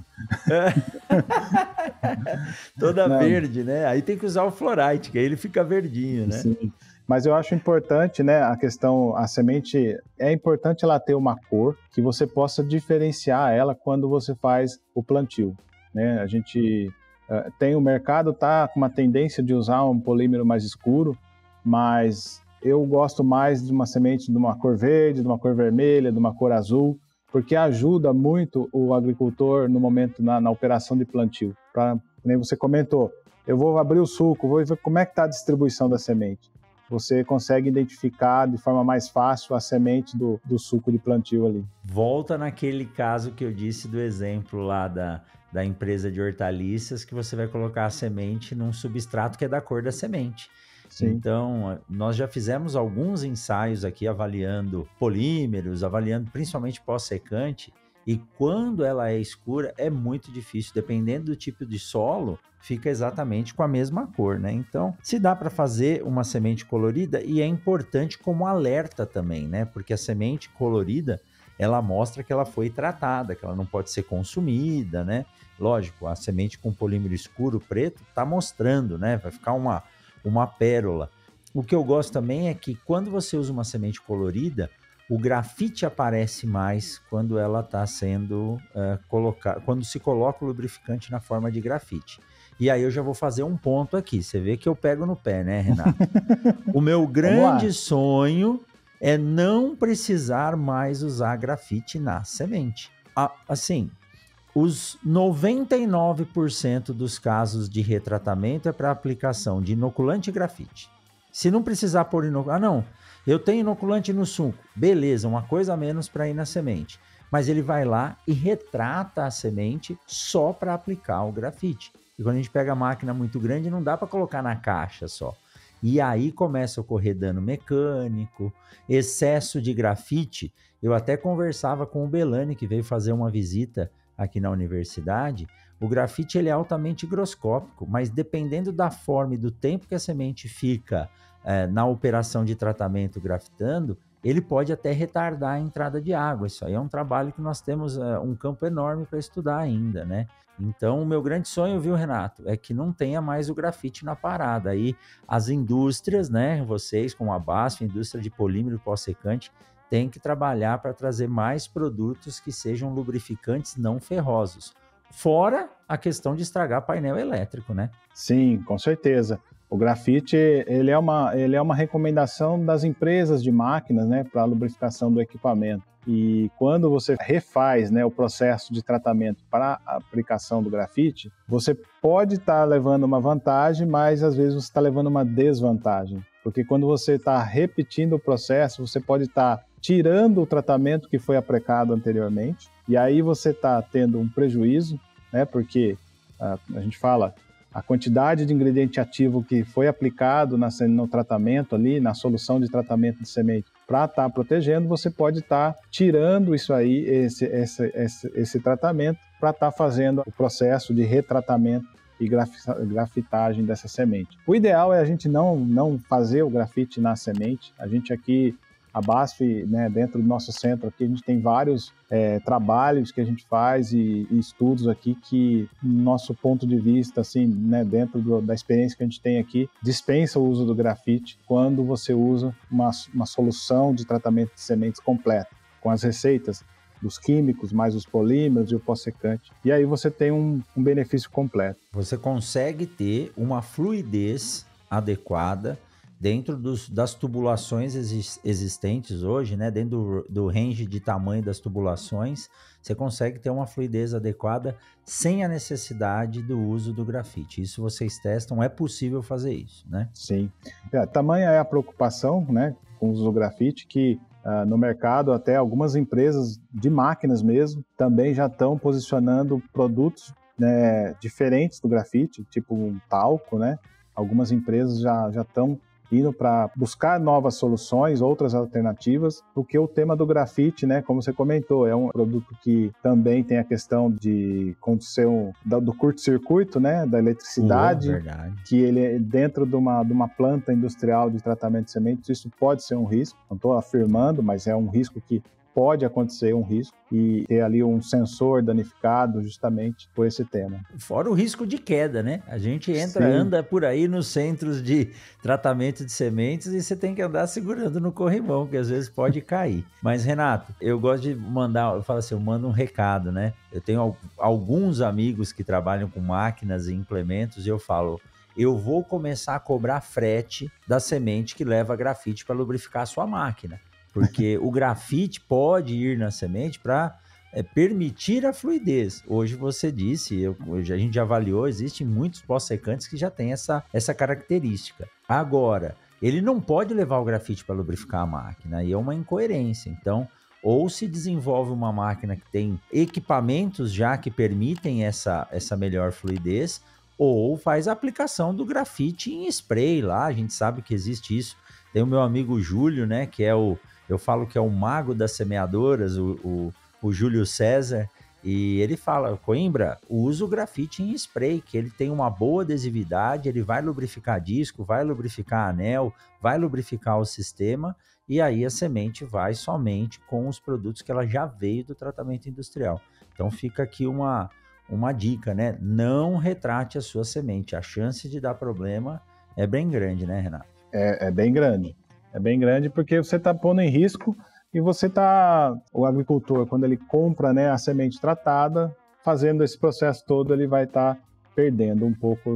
Toda verde, né? Aí tem que usar o Florite, que aí ele fica verdinho, né? Sim. Mas eu acho importante, né, a semente, é importante ela ter uma cor que você possa diferenciar ela quando você faz o plantio, né? A gente tem o mercado, tá com uma tendência de usar um polímero mais escuro, mas eu gosto mais de uma semente de uma cor verde, de uma cor vermelha, de uma cor azul, porque ajuda muito o agricultor no momento, na operação de plantio. Como você comentou, eu vou abrir o suco, vou ver como é que está a distribuição da semente. Você consegue identificar de forma mais fácil a semente do suco de plantio ali. Volta naquele caso que eu disse do exemplo lá da empresa de hortaliças, que você vai colocar a semente num substrato que é da cor da semente. Sim. Então, nós já fizemos alguns ensaios aqui avaliando polímeros, avaliando principalmente pó-secante, e quando ela é escura é muito difícil, dependendo do tipo de solo, fica exatamente com a mesma cor, né? Então, se dá para fazer uma semente colorida, e é importante como alerta também, né? Porque a semente colorida, ela mostra que ela foi tratada, que ela não pode ser consumida, né? Lógico, a semente com polímero escuro, preto, tá mostrando, né? Vai ficar uma pérola. O que eu gosto também é que quando você usa uma semente colorida, o grafite aparece mais quando ela está sendo colocada, quando se coloca o lubrificante na forma de grafite. E aí eu já vou fazer um ponto aqui. Você vê que eu pego no pé, né, Renato? O meu grande sonho é não precisar mais usar grafite na semente. Assim, os 99% dos casos de retratamento é para aplicação de inoculante e grafite. Se não precisar pôr inoculante... eu tenho inoculante no suco. Beleza, uma coisa a menos para ir na semente. Mas ele vai lá e retrata a semente só para aplicar o grafite. E quando a gente pega a máquina muito grande, não dá para colocar na caixa só. E aí começa a ocorrer dano mecânico, excesso de grafite. Eu até conversava com o Belani, que veio fazer uma visita aqui na universidade. O grafite ele é altamente higroscópico, mas dependendo da forma e do tempo que a semente fica na operação de tratamento grafitando, ele pode até retardar a entrada de água. Isso aí é um trabalho que nós temos um campo enorme para estudar ainda, né? Então, o meu grande sonho, viu, Renato, é que não tenha mais o grafite na parada. Aí as indústrias, né, vocês como a BASF, indústria de polímero pó-secante, tem que trabalhar para trazer mais produtos que sejam lubrificantes não ferrosos. Fora a questão de estragar painel elétrico, né? Sim, com certeza. O grafite, ele é uma recomendação das empresas de máquinas, né, para a lubrificação do equipamento. E quando você refaz, né, o processo de tratamento para a aplicação do grafite, você pode estar levando uma vantagem, mas às vezes você está levando uma desvantagem. Porque quando você está repetindo o processo, você pode estar tirando o tratamento que foi aplicado anteriormente, e aí você está tendo um prejuízo, né, porque a gente fala, a quantidade de ingrediente ativo que foi aplicado no tratamento ali, na solução de tratamento de semente, para estar protegendo, você pode estar tirando isso aí, esse tratamento, para estar fazendo o processo de retratamento e grafitagem dessa semente. O ideal é a gente não fazer o grafite na semente. A gente aqui, a BASF, né, dentro do nosso centro aqui, a gente tem vários trabalhos que a gente faz e estudos aqui que, no nosso ponto de vista, assim, né, dentro da experiência que a gente tem aqui, dispensa o uso do grafite quando você usa uma solução de tratamento de sementes completa, com as receitas dos químicos, mais os polímeros e o pós-secante. E aí você tem um benefício completo. Você consegue ter uma fluidez adequada dentro das tubulações existentes hoje, né? Dentro do range de tamanho das tubulações, você consegue ter uma fluidez adequada sem a necessidade do uso do grafite. Isso vocês testam, é possível fazer isso, né? Sim. Tamanha é a preocupação, né, com o uso do grafite, que no mercado até algumas empresas de máquinas mesmo também já estão posicionando produtos, né, diferentes do grafite, tipo um talco, né? Algumas empresas já estão indo para buscar novas soluções, outras alternativas, porque o tema do grafite, né, como você comentou, é um produto que também tem a questão de acontecer do curto-circuito, né, da eletricidade, que ele é dentro de uma planta industrial de tratamento de sementes, isso pode ser um risco, não estou afirmando, mas é um risco que pode acontecer, um risco, e ter ali um sensor danificado justamente por esse tema. Fora o risco de queda, né? A gente anda por aí nos centros de tratamento de sementes e você tem que andar segurando no corrimão, que às vezes pode cair. Mas, Renato, eu gosto de eu mando um recado, né? Eu tenho alguns amigos que trabalham com máquinas e implementos e eu falo, eu vou começar a cobrar frete da semente que leva grafite para lubrificar a sua máquina. Porque o grafite pode ir na semente para permitir a fluidez. Hoje você disse, a gente já avaliou, existem muitos pós-secantes que já têm essa característica. Agora, ele não pode levar o grafite para lubrificar a máquina, e é uma incoerência. Então, ou se desenvolve uma máquina que tem equipamentos já que permitem essa melhor fluidez, ou faz a aplicação do grafite em spray lá, a gente sabe que existe isso. Tem o meu amigo Júlio, né, que é eu falo que é o mago das semeadoras, o Júlio César, e ele fala, Coimbra, usa o grafite em spray, que ele tem uma boa adesividade, ele vai lubrificar disco, vai lubrificar anel, vai lubrificar o sistema, e aí a semente vai somente com os produtos que ela já veio do tratamento industrial. Então fica aqui uma dica, né? Não retrate a sua semente, a chance de dar problema é bem grande, né, Renato? É bem grande. É bem grande porque você está pondo em risco e o agricultor, quando ele compra, né, a semente tratada, fazendo esse processo todo, ele vai estar perdendo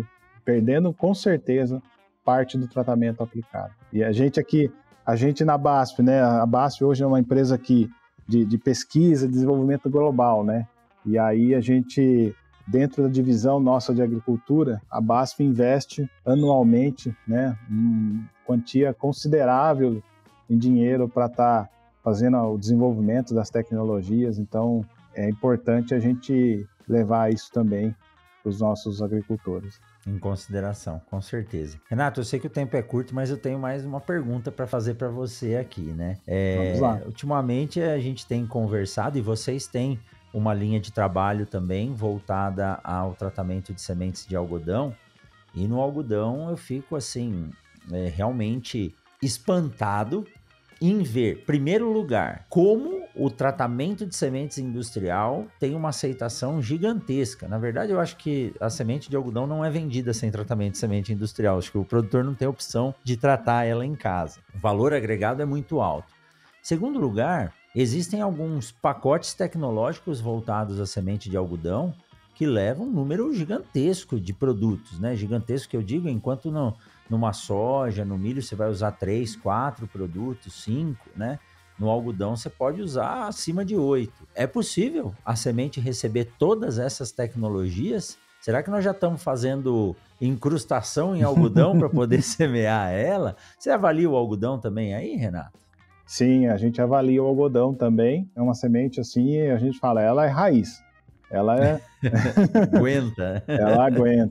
com certeza, parte do tratamento aplicado. E a gente na BASF, né, a BASF hoje é uma empresa aqui de pesquisa e desenvolvimento global, né, e aí a gente, dentro da divisão nossa de agricultura, a BASF investe anualmente, né, quantia considerável em dinheiro para estar fazendo o desenvolvimento das tecnologias, então é importante a gente levar isso também para os nossos agricultores. Em consideração, com certeza. Renato, eu sei que o tempo é curto, mas eu tenho mais uma pergunta para fazer para você aqui, né? Vamos lá. Ultimamente a gente tem conversado e vocês têm uma linha de trabalho também voltada ao tratamento de sementes de algodão, e no algodão eu fico assim, realmente espantado em ver, primeiro lugar, como o tratamento de sementes industrial tem uma aceitação gigantesca. Na verdade, eu acho que a semente de algodão não é vendida sem tratamento de semente industrial. Acho que o produtor não tem opção de tratar ela em casa. O valor agregado é muito alto. Segundo lugar, existem alguns pacotes tecnológicos voltados à semente de algodão que levam um número gigantesco de produtos, né? Gigantesco que eu digo, enquanto numa soja, no milho, você vai usar 3, 4 produtos, 5, né? No algodão, você pode usar acima de 8. É possível a semente receber todas essas tecnologias? Será que nós já estamos fazendo incrustação em algodão para poder semear ela? Você avalia o algodão também aí, Renato? Sim, a gente avalia o algodão também. É uma semente assim, a gente fala, ela é raiz. Ela é... Aguenta. Ela aguenta.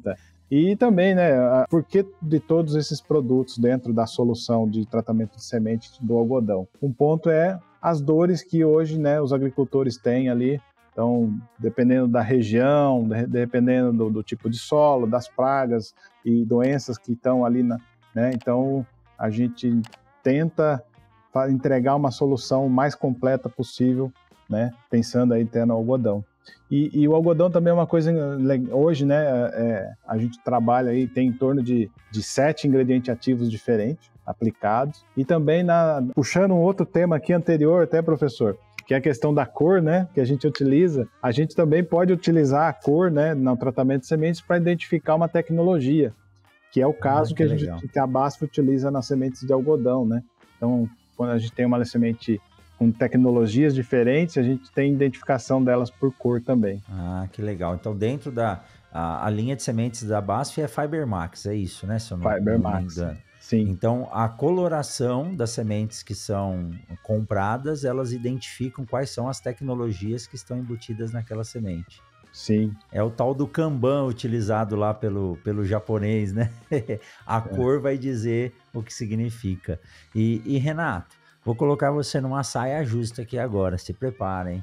E também, né, por que de todos esses produtos dentro da solução de tratamento de semente do algodão? Um ponto é as dores que hoje, né, os agricultores têm ali. Então, dependendo da região, dependendo do tipo de solo, das pragas e doenças que estão ali, né? Então, a gente tenta entregar uma solução mais completa possível, né? Pensando aí até no algodão. E o algodão também é uma coisa, hoje, né? A gente trabalha aí, tem em torno de 7 ingredientes ativos diferentes aplicados. E também, puxando um outro tema aqui anterior, até, professor, que é a questão da cor, né, que a gente utiliza, a gente também pode utilizar a cor, né, no tratamento de sementes para identificar uma tecnologia, que é o caso que a BASF utiliza nas sementes de algodão, né? Então, quando a gente tem uma semente com tecnologias diferentes, a gente tem identificação delas por cor também. Ah, que legal. Então, dentro a linha de sementes da BASF é Fibermax, é isso, né? Se eu não me engano. Sim. Então, a coloração das sementes que são compradas, elas identificam quais são as tecnologias que estão embutidas naquela semente. Sim. É o tal do Kanban utilizado lá pelo japonês, né? A cor vai dizer o que significa. E Renato, vou colocar você numa saia justa aqui agora, se preparem.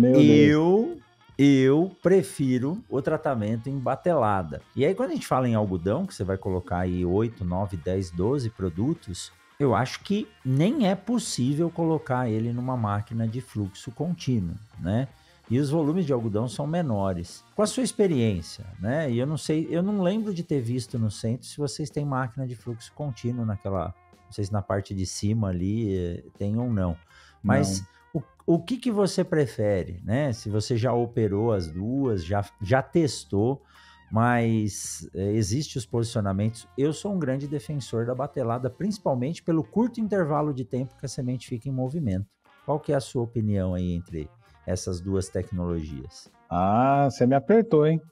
Eu prefiro o tratamento em batelada. E aí, quando a gente fala em algodão, que você vai colocar aí 8, 9, 10, 12 produtos, eu acho que nem é possível colocar ele numa máquina de fluxo contínuo, né? E os volumes de algodão são menores. Com a sua experiência, né? E eu não sei, eu não lembro de ter visto no centro se vocês têm máquina de fluxo contínuo naquela, não sei se na parte de cima ali tem ou não. Mas o que você prefere, né? Se você já operou as duas, já testou, mas existe os posicionamentos. Eu sou um grande defensor da batelada, principalmente pelo curto intervalo de tempo que a semente fica em movimento. Qual que é a sua opinião aí entre essas duas tecnologias? Ah, você me apertou, hein?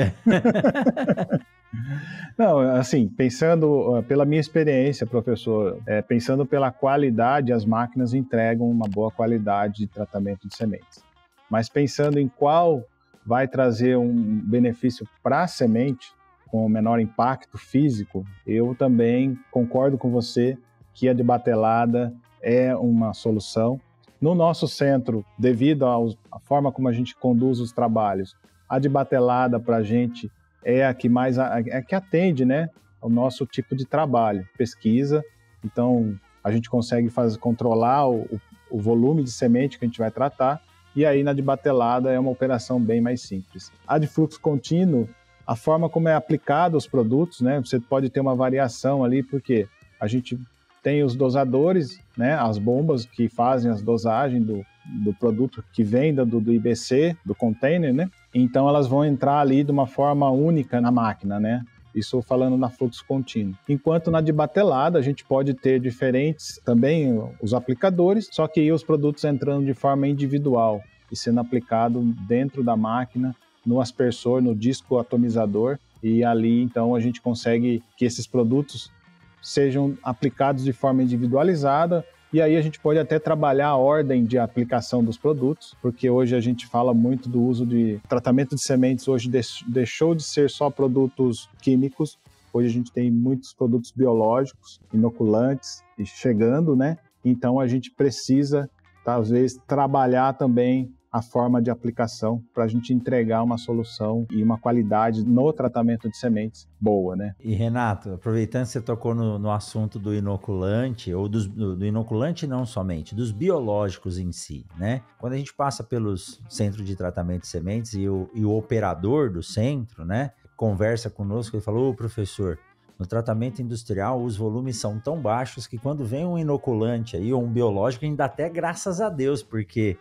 Não, assim, pensando pela minha experiência, professor, pensando pela qualidade, as máquinas entregam uma boa qualidade de tratamento de sementes. Mas pensando em qual vai trazer um benefício para a semente, com menor impacto físico, eu também concordo com você que a de batelada é uma solução. No nosso centro, devido à forma como a gente conduz os trabalhos, a de batelada para a gente é a que mais que atende, né, ao nosso tipo de trabalho, pesquisa. Então, a gente consegue controlar o volume de semente que a gente vai tratar, e aí na de batelada é uma operação bem mais simples. A de fluxo contínuo, a forma como é aplicado os produtos, né, você pode ter uma variação ali, porque a gente tem os dosadores, né, as bombas que fazem as dosagens do produto que vem do IBC, do container, né? Então elas vão entrar ali de uma forma única na máquina, né? Isso falando na fluxo contínuo. Enquanto na de batelada a gente pode ter diferentes também os aplicadores, só que aí os produtos entrando de forma individual e sendo aplicado dentro da máquina, no aspersor, no disco atomizador, e ali então a gente consegue que esses produtos sejam aplicados de forma individualizada. E aí a gente pode até trabalhar a ordem de aplicação dos produtos, porque hoje a gente fala muito do uso de tratamento de sementes, hoje deixou de ser só produtos químicos, hoje a gente tem muitos produtos biológicos, inoculantes, chegando, né? Então a gente precisa, talvez, trabalhar também a forma de aplicação para a gente entregar uma solução e uma qualidade no tratamento de sementes boa, né? E Renato, aproveitando que você tocou no assunto do inoculante, ou do inoculante não somente, dos biológicos em si, né? Quando a gente passa pelos centros de tratamento de sementes e o operador do centro, né, conversa conosco e fala: ô professor, no tratamento industrial os volumes são tão baixos que quando vem um inoculante aí, ou um biológico, a gente dá até graças a Deus, porque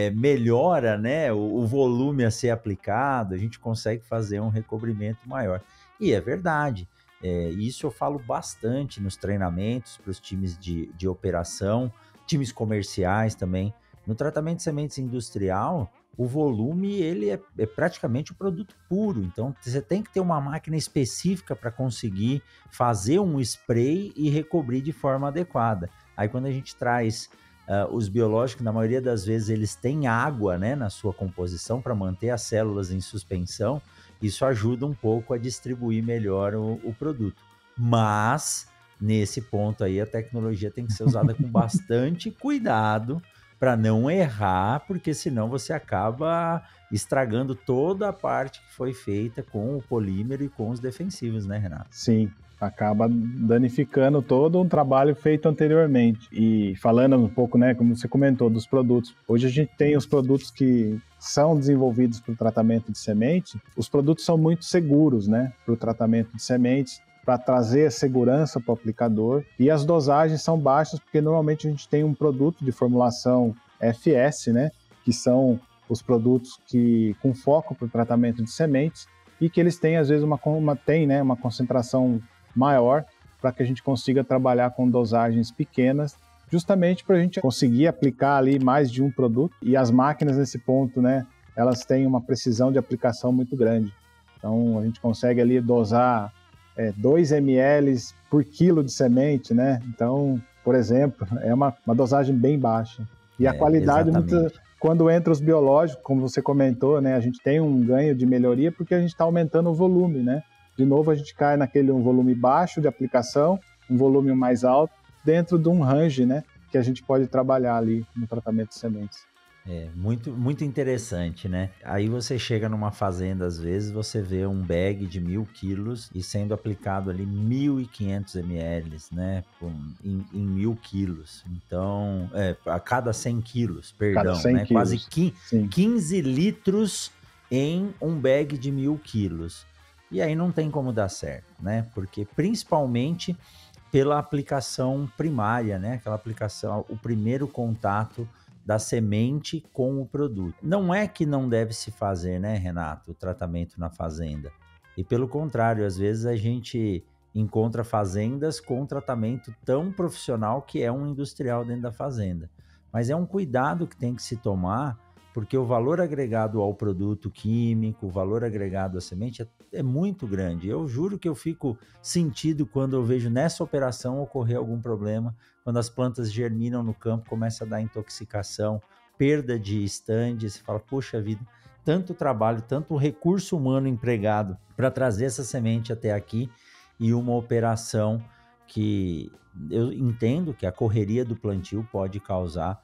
melhora, né, o volume a ser aplicado, a gente consegue fazer um recobrimento maior. E é verdade, isso eu falo bastante nos treinamentos para os times de operação, times comerciais também. No tratamento de sementes industrial, o volume ele é praticamente o produto puro, então você tem que ter uma máquina específica para conseguir fazer um spray e recobrir de forma adequada. Aí quando a gente traz os biológicos, na maioria das vezes, eles têm água, né, na sua composição para manter as células em suspensão. isso ajuda um pouco a distribuir melhor o produto. Mas, nesse ponto aí, a tecnologia tem que ser usada com bastante cuidado para não errar, porque senão você acaba estragando toda a parte que foi feita com o polímero e com os defensivos, né, Renato? Sim, acaba danificando todo um trabalho feito anteriormente. E falando um pouco, né, como você comentou, dos produtos. Hoje a gente tem os produtos que são desenvolvidos para o tratamento de semente. Os produtos são muito seguros, né, para o tratamento de sementes, para trazer segurança para o aplicador. E as dosagens são baixas, porque normalmente a gente tem um produto de formulação FS, né, que são os produtos que com foco para o tratamento de sementes, e que eles têm, às vezes, uma concentração maior, para que a gente consiga trabalhar com dosagens pequenas, justamente para a gente conseguir aplicar ali mais de um produto. E as máquinas, nesse ponto, né, elas têm uma precisão de aplicação muito grande. Então, a gente consegue ali dosar 2 ml por quilo de semente, né? Então, por exemplo, é uma dosagem bem baixa. E a qualidade, quando entra os biológicos, como você comentou, né, a gente tem um ganho de melhoria porque a gente está aumentando o volume, né? De novo, a gente cai naquele volume baixo de aplicação, um volume mais alto, dentro de um range, né, que a gente pode trabalhar ali no tratamento de sementes. Muito, muito interessante, né? Aí você chega numa fazenda, às vezes, você vê um bag de 1.000 quilos e sendo aplicado ali 1.500 ml, né? Em 1.000 quilos. Então, a cada 100 quilos, perdão, 100 né? Quilos. Quase 15 litros em um bag de 1.000 quilos. E aí não tem como dar certo, né? Porque principalmente pela aplicação primária, né? Aquela aplicação, o primeiro contato da semente com o produto. Não é que não deve se fazer, né, Renato, o tratamento na fazenda. E pelo contrário, às vezes a gente encontra fazendas com tratamento tão profissional que é um industrial dentro da fazenda. Mas é um cuidado que tem que se tomar, porque o valor agregado ao produto químico, o valor agregado à semente é muito grande. Eu juro que eu fico sentido quando eu vejo nessa operação ocorrer algum problema, quando as plantas germinam no campo, começa a dar intoxicação, perda de estande, você fala, poxa vida, tanto trabalho, tanto recurso humano empregado para trazer essa semente até aqui e uma operação que eu entendo que a correria do plantio pode causar.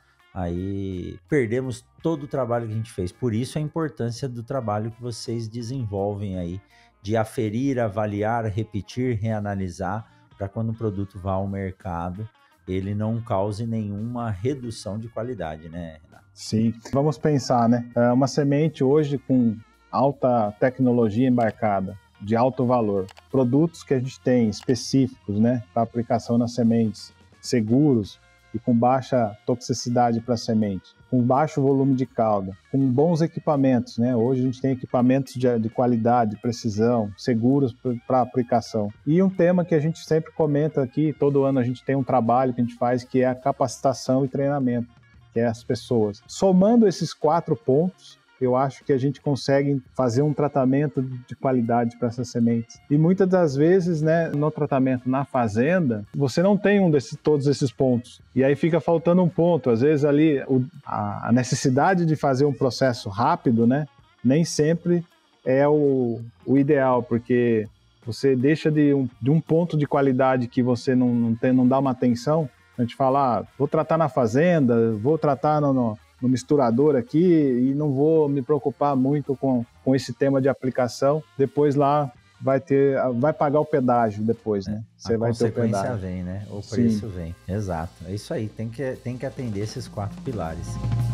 Aí perdemos todo o trabalho que a gente fez. Por isso a importância do trabalho que vocês desenvolvem aí, de aferir, avaliar, repetir, reanalisar, para quando o produto vá ao mercado, ele não cause nenhuma redução de qualidade, né, Renato? Sim, vamos pensar, né? Uma semente hoje com alta tecnologia embarcada, de alto valor, produtos que a gente tem específicos, né, para aplicação nas sementes, seguros, e com baixa toxicidade para a semente, com baixo volume de cauda, com bons equipamentos, né? Hoje a gente tem equipamentos de qualidade, precisão, seguros para aplicação. E um tema que a gente sempre comenta aqui, todo ano a gente tem um trabalho que a gente faz, que é a capacitação e treinamento, que é as pessoas. Somando esses 4 pontos, eu acho que a gente consegue fazer um tratamento de qualidade para essas sementes. E muitas das vezes, né, no tratamento na fazenda, você não tem todos esses pontos. E aí fica faltando um ponto. Às vezes ali a necessidade de fazer um processo rápido, né, nem sempre é o ideal, porque você deixa de um ponto de qualidade que você não dá uma atenção. A gente fala, vou tratar na fazenda, vou tratar no misturador aqui e não vou me preocupar muito com esse tema de aplicação. Depois lá vai pagar o pedágio depois, né? Você vai ter o pedágio. A consequência vem, né? O preço vem. Exato. É isso aí. Tem que atender esses 4 pilares.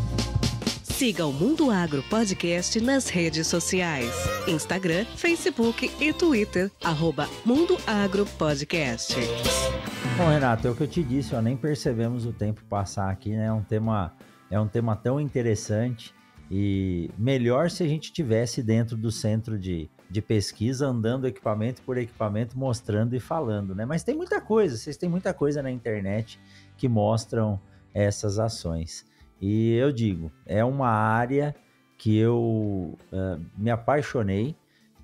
Siga o Mundo Agro Podcast nas redes sociais. Instagram, Facebook e Twitter. @Mundo Agro Podcast. Bom, Renato, é o que eu te disse, nem percebemos o tempo passar aqui, né? É um tema tão interessante e melhor se a gente tivesse dentro do centro de pesquisa, andando equipamento por equipamento, mostrando e falando, né? Mas tem muita coisa, vocês têm muita coisa na internet que mostram essas ações. E eu digo, é uma área que eu me apaixonei,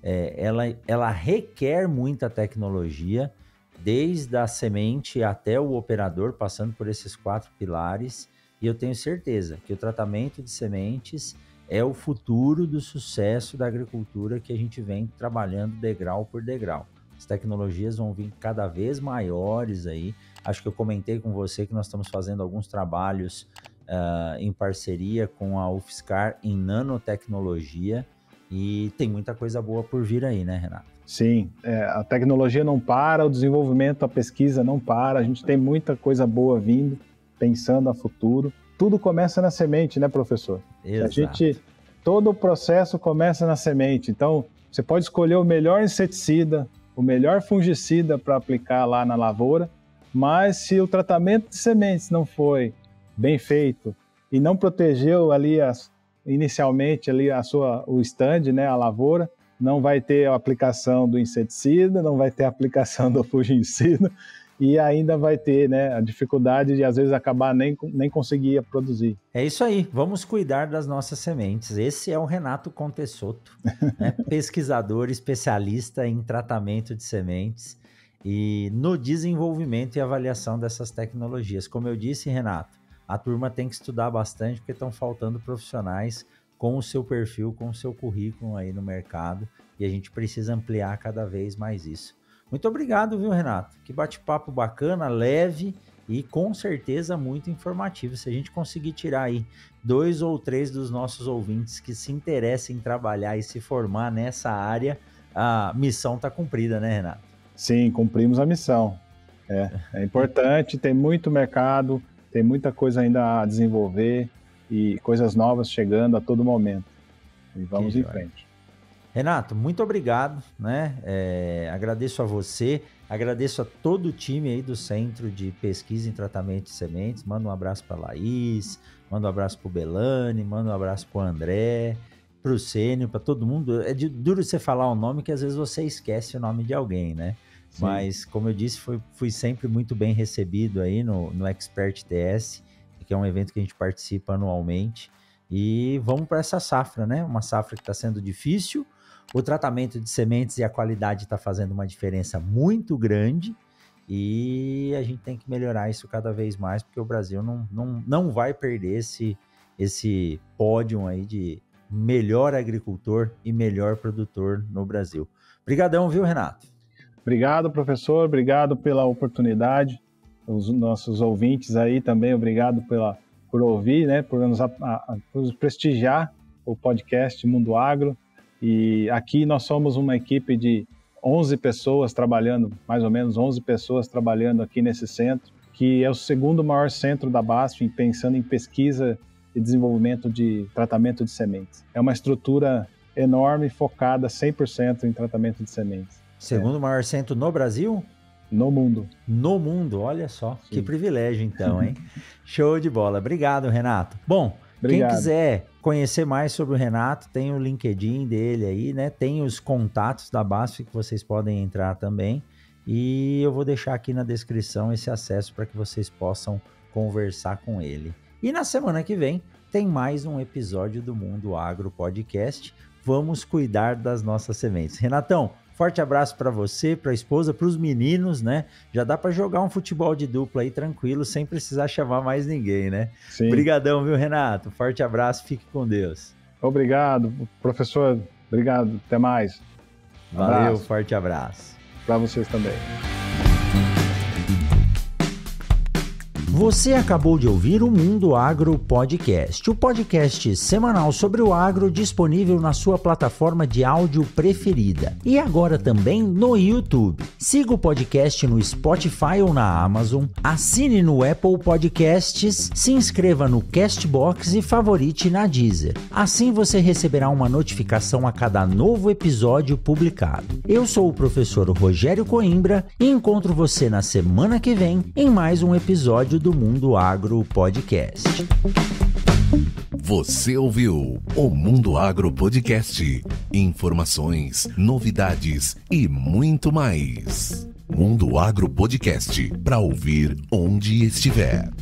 ela requer muita tecnologia, desde a semente até o operador, passando por esses 4 pilares. E eu tenho certeza que o tratamento de sementes é o futuro do sucesso da agricultura que a gente vem trabalhando degrau por degrau. As tecnologias vão vir cada vez maiores aí. Acho que eu comentei com você que nós estamos fazendo alguns trabalhos em parceria com a UFSCar em nanotecnologia e tem muita coisa boa por vir aí, né, Renato? Sim, a tecnologia não para, o desenvolvimento, a pesquisa não para, a gente tem muita coisa boa vindo, pensando a futuro. Tudo começa na semente, né, professor? Exato. Todo o processo começa na semente. Então, você pode escolher o melhor inseticida, o melhor fungicida para aplicar lá na lavoura, mas se o tratamento de sementes não foi bem feito e não protegeu ali inicialmente ali o stand, né, a lavoura, não vai ter a aplicação do inseticida, não vai ter a aplicação do fungicida, e ainda vai ter, né, a dificuldade de, às vezes, acabar nem conseguir produzir. É isso aí, vamos cuidar das nossas sementes. Esse é o Renato Contesotto, né, pesquisador especialista em tratamento de sementes e no desenvolvimento e avaliação dessas tecnologias. Como eu disse, Renato, a turma tem que estudar bastante porque estão faltando profissionais com o seu perfil, com o seu currículo aí no mercado e a gente precisa ampliar cada vez mais isso. Muito obrigado, viu, Renato? Que bate-papo bacana, leve e com certeza muito informativo. Se a gente conseguir tirar aí 2 ou 3 dos nossos ouvintes que se interessem em trabalhar e se formar nessa área, a missão está cumprida, né, Renato? Sim, cumprimos a missão. É importante, tem muito mercado, tem muita coisa ainda a desenvolver e coisas novas chegando a todo momento. E vamos em frente. Renato, muito obrigado, né? Agradeço a você, agradeço a todo o time aí do Centro de Pesquisa em Tratamento de Sementes. Manda um abraço para a Laís, manda um abraço para o Belani, manda um abraço para o André, para o Sênio, para todo mundo. É duro você falar um nome que às vezes você esquece o nome de alguém, né? Sim. Mas, como eu disse, fui sempre muito bem recebido aí no Expert TS, que é um evento que a gente participa anualmente. E vamos para essa safra, né? Uma safra que está sendo difícil. O tratamento de sementes e a qualidade está fazendo uma diferença muito grande e a gente tem que melhorar isso cada vez mais, porque o Brasil não vai perder esse pódio aí de melhor agricultor e melhor produtor no Brasil. Obrigadão, viu, Renato? Obrigado, professor. Obrigado pela oportunidade. Os nossos ouvintes aí também, obrigado por ouvir, né, por nos prestigiar o podcast Mundo Agro. E aqui nós somos uma equipe de 11 pessoas trabalhando, mais ou menos 11 pessoas trabalhando aqui nesse centro, que é o segundo maior centro da BASF, pensando em pesquisa e desenvolvimento de tratamento de sementes. É uma estrutura enorme, focada 100% em tratamento de sementes. Segundo maior centro no Brasil? No mundo. No mundo, olha só. Sim. Que privilégio então, hein? Show de bola. Obrigado, Renato. Bom, obrigado. Quem quiser conhecer mais sobre o Renato, tem o LinkedIn dele aí, né? Tem os contatos da BASF que vocês podem entrar também. E eu vou deixar aqui na descrição esse acesso para que vocês possam conversar com ele. E na semana que vem tem mais um episódio do Mundo Agro Podcast. Vamos cuidar das nossas sementes. Renatão, forte abraço para você, para a esposa, para os meninos, né? Já dá para jogar um futebol de dupla aí tranquilo, sem precisar chamar mais ninguém, né? Sim. Obrigadão, viu, Renato? Forte abraço, fique com Deus. Obrigado, professor. Obrigado, até mais. Valeu, forte abraço. Para vocês também. Você acabou de ouvir o Mundo Agro Podcast, o podcast semanal sobre o agro disponível na sua plataforma de áudio preferida e agora também no YouTube. Siga o podcast no Spotify ou na Amazon, assine no Apple Podcasts, se inscreva no Castbox e favorite na Deezer. Assim você receberá uma notificação a cada novo episódio publicado. Eu sou o professor Rogério Coimbra e encontro você na semana que vem em mais um episódio do Mundo Agro Podcast. Você ouviu o Mundo Agro Podcast. Informações, novidades e muito mais. Mundo Agro Podcast, para ouvir onde estiver.